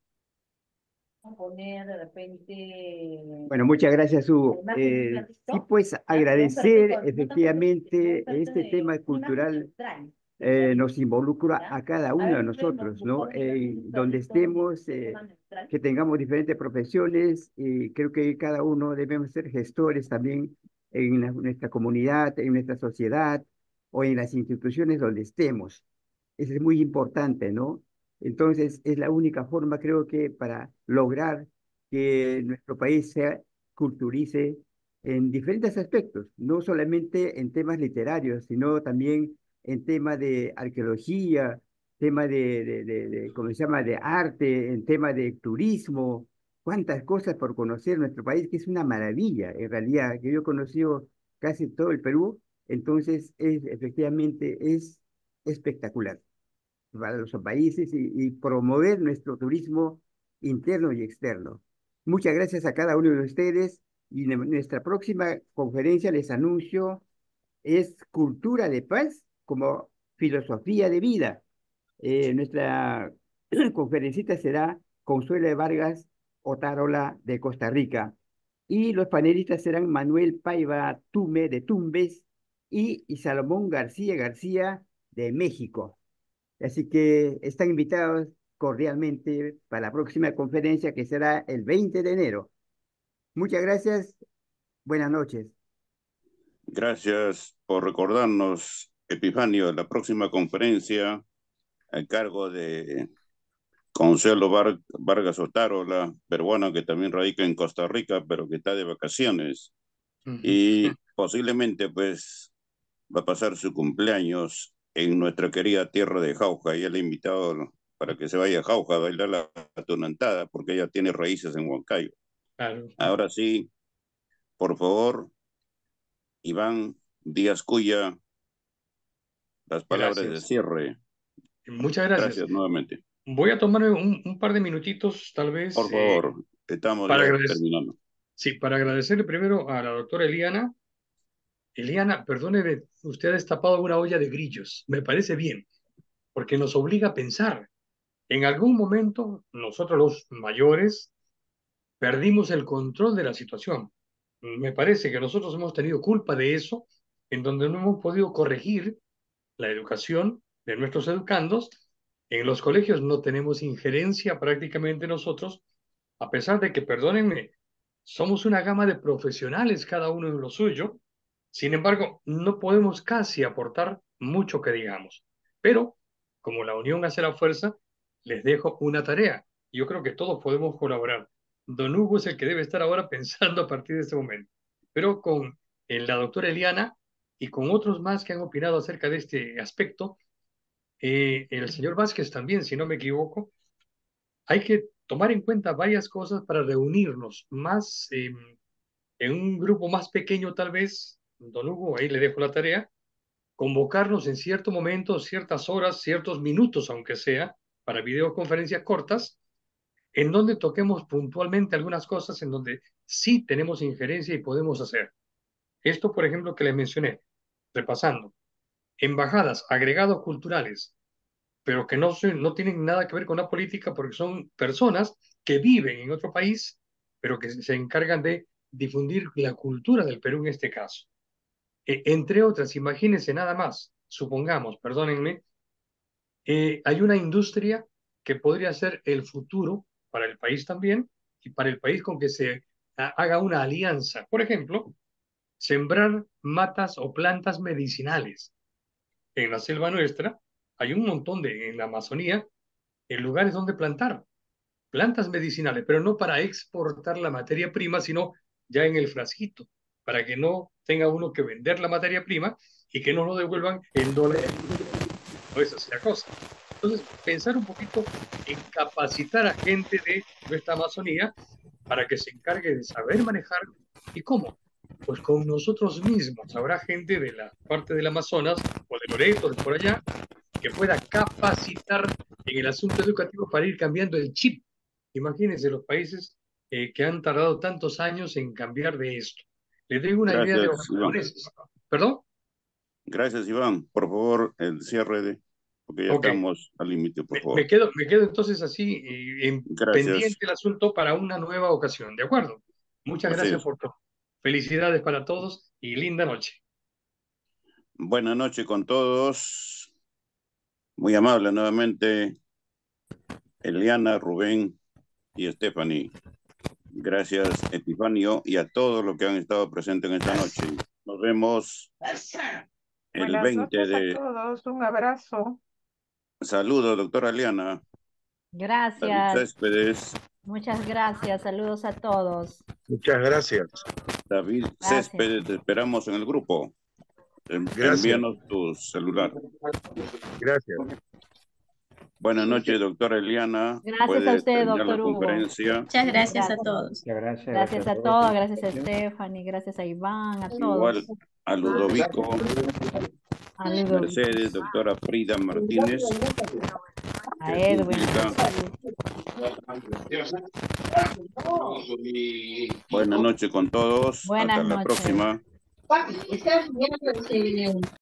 Poner de repente. Bueno, muchas gracias, Hugo. Sí, pues agradecer efectivamente este tema cultural nos involucra a cada uno de nosotros, ¿no? Donde estemos, que tengamos diferentes profesiones, y creo que cada uno debemos ser gestores también en nuestra comunidad, en nuestra sociedad o en las instituciones donde estemos. Eso es muy importante, ¿no? Entonces, es la única forma, creo que, para lograr que nuestro país se culturice en diferentes aspectos, no solamente en temas literarios, sino también en tema de arqueología, tema ¿cómo se llama?, de arte, en tema de turismo, cuántas cosas por conocer nuestro país, que es una maravilla, en realidad, que yo he conocido casi todo el Perú, entonces efectivamente es espectacular para los países y promover nuestro turismo interno y externo. Muchas gracias a cada uno de ustedes y en nuestra próxima conferencia les anuncio es Cultura de Paz como filosofía de vida. Nuestra conferencita será Consuelo de Vargas Otárola de Costa Rica y los panelistas serán Manuel Paiva Tume de Tumbes y Salomón García García de México. Así que están invitados cordialmente para la próxima conferencia que será el 20 de enero. Muchas gracias. Buenas noches. Gracias por recordarnos, Epifanio, la próxima conferencia a cargo de Consuelo Vargas Otárola, peruana que también radica en Costa Rica, pero que está de vacaciones. Y posiblemente pues va a pasar su cumpleaños en nuestra querida tierra de Jauja. Y él le ha invitado para que se vaya a Jauja a bailar la tunantada, porque ella tiene raíces en Huancayo. Claro. Ahora sí, por favor, Iván Díaz Cuya, las palabras de cierre. Muchas gracias. Gracias nuevamente. Voy a tomarme un par de minutitos, tal vez. Por favor, estamos para ya terminando. Sí, para agradecerle primero a la doctora Eliana. Eliana, perdóneme, usted ha destapado una olla de grillos. Me parece bien, porque nos obliga a pensar. En algún momento, nosotros los mayores perdimos el control de la situación. Me parece que nosotros hemos tenido culpa de eso, en donde no hemos podido corregir la educación de nuestros educandos. En los colegios no tenemos injerencia prácticamente nosotros, a pesar de que, perdónenme, somos una gama de profesionales, cada uno en lo suyo. Sin embargo, no podemos casi aportar mucho que digamos. Pero, como la unión hace la fuerza, les dejo una tarea. Yo creo que todos podemos colaborar. Don Hugo es el que debe estar ahora pensando a partir de este momento. Pero con la doctora Eliana y con otros más que han opinado acerca de este aspecto, el señor Vázquez también, si no me equivoco, hay que tomar en cuenta varias cosas para reunirnos más en un grupo más pequeño tal vez. Don Hugo, ahí le dejo la tarea, convocarnos en cierto momento, ciertas horas, ciertos minutos, aunque sea, para videoconferencias cortas, en donde toquemos puntualmente algunas cosas en donde sí tenemos injerencia y podemos hacer. Esto, por ejemplo, que les mencioné, repasando, embajadas, agregados culturales, pero que no tienen nada que ver con la política porque son personas que viven en otro país, pero que se encargan de difundir la cultura del Perú en este caso. Entre otras, imagínense nada más, supongamos, perdónenme, hay una industria que podría ser el futuro para el país también y para el país con que se haga una alianza. Por ejemplo, sembrar matas o plantas medicinales. En la selva nuestra hay un montón en la Amazonía, en lugares donde plantar plantas medicinales, pero no para exportar la materia prima, sino ya en el frasquito, para que no tenga uno que vender la materia prima y que no lo devuelvan en dólares. No es así la cosa. Entonces, pensar un poquito en capacitar a gente de nuestra Amazonía para que se encargue de saber manejar. ¿Y cómo? Pues con nosotros mismos. Habrá gente de la parte del Amazonas o de Loreto, de por allá, que pueda capacitar en el asunto educativo para ir cambiando el chip. Imagínense los países que han tardado tantos años en cambiar de esto. Les doy una idea de Gracias, los Iván. japoneses. ¿Perdón? Gracias, Iván. Por favor, el cierre porque ya estamos al límite, por favor. Me quedo entonces así pendiente el asunto para una nueva ocasión, ¿de acuerdo? Muchas gracias por todo. Felicidades para todos y linda noche. Buenas noches con todos. Muy amable nuevamente, Eliana, Rubén y Stephanie. Gracias, Epifanio, y a todos los que han estado presentes en esta noche. Nos vemos el Buenas 20 noches de... a todos, un abrazo. Saludos, doctora Eliana. David Gracias. Céspedes. Muchas gracias. Saludos a todos. Muchas gracias. David Gracias. Céspedes, te esperamos en el grupo. Gracias. Envíanos tu celular. Gracias. Buenas noches, doctora Eliana. Gracias a Puede usted, terminar doctor la Hugo. conferencia. Muchas gracias a Gracias. todos. Muchas gracias. Gracias a todos. Gracias a Stephanie. Gracias a Iván. A Igual todos. a Ludovico, A Ludovico. Mercedes, doctora Frida Martínez. A Edwin. Buenas noches con todos. Buenas Hasta la noches. próxima.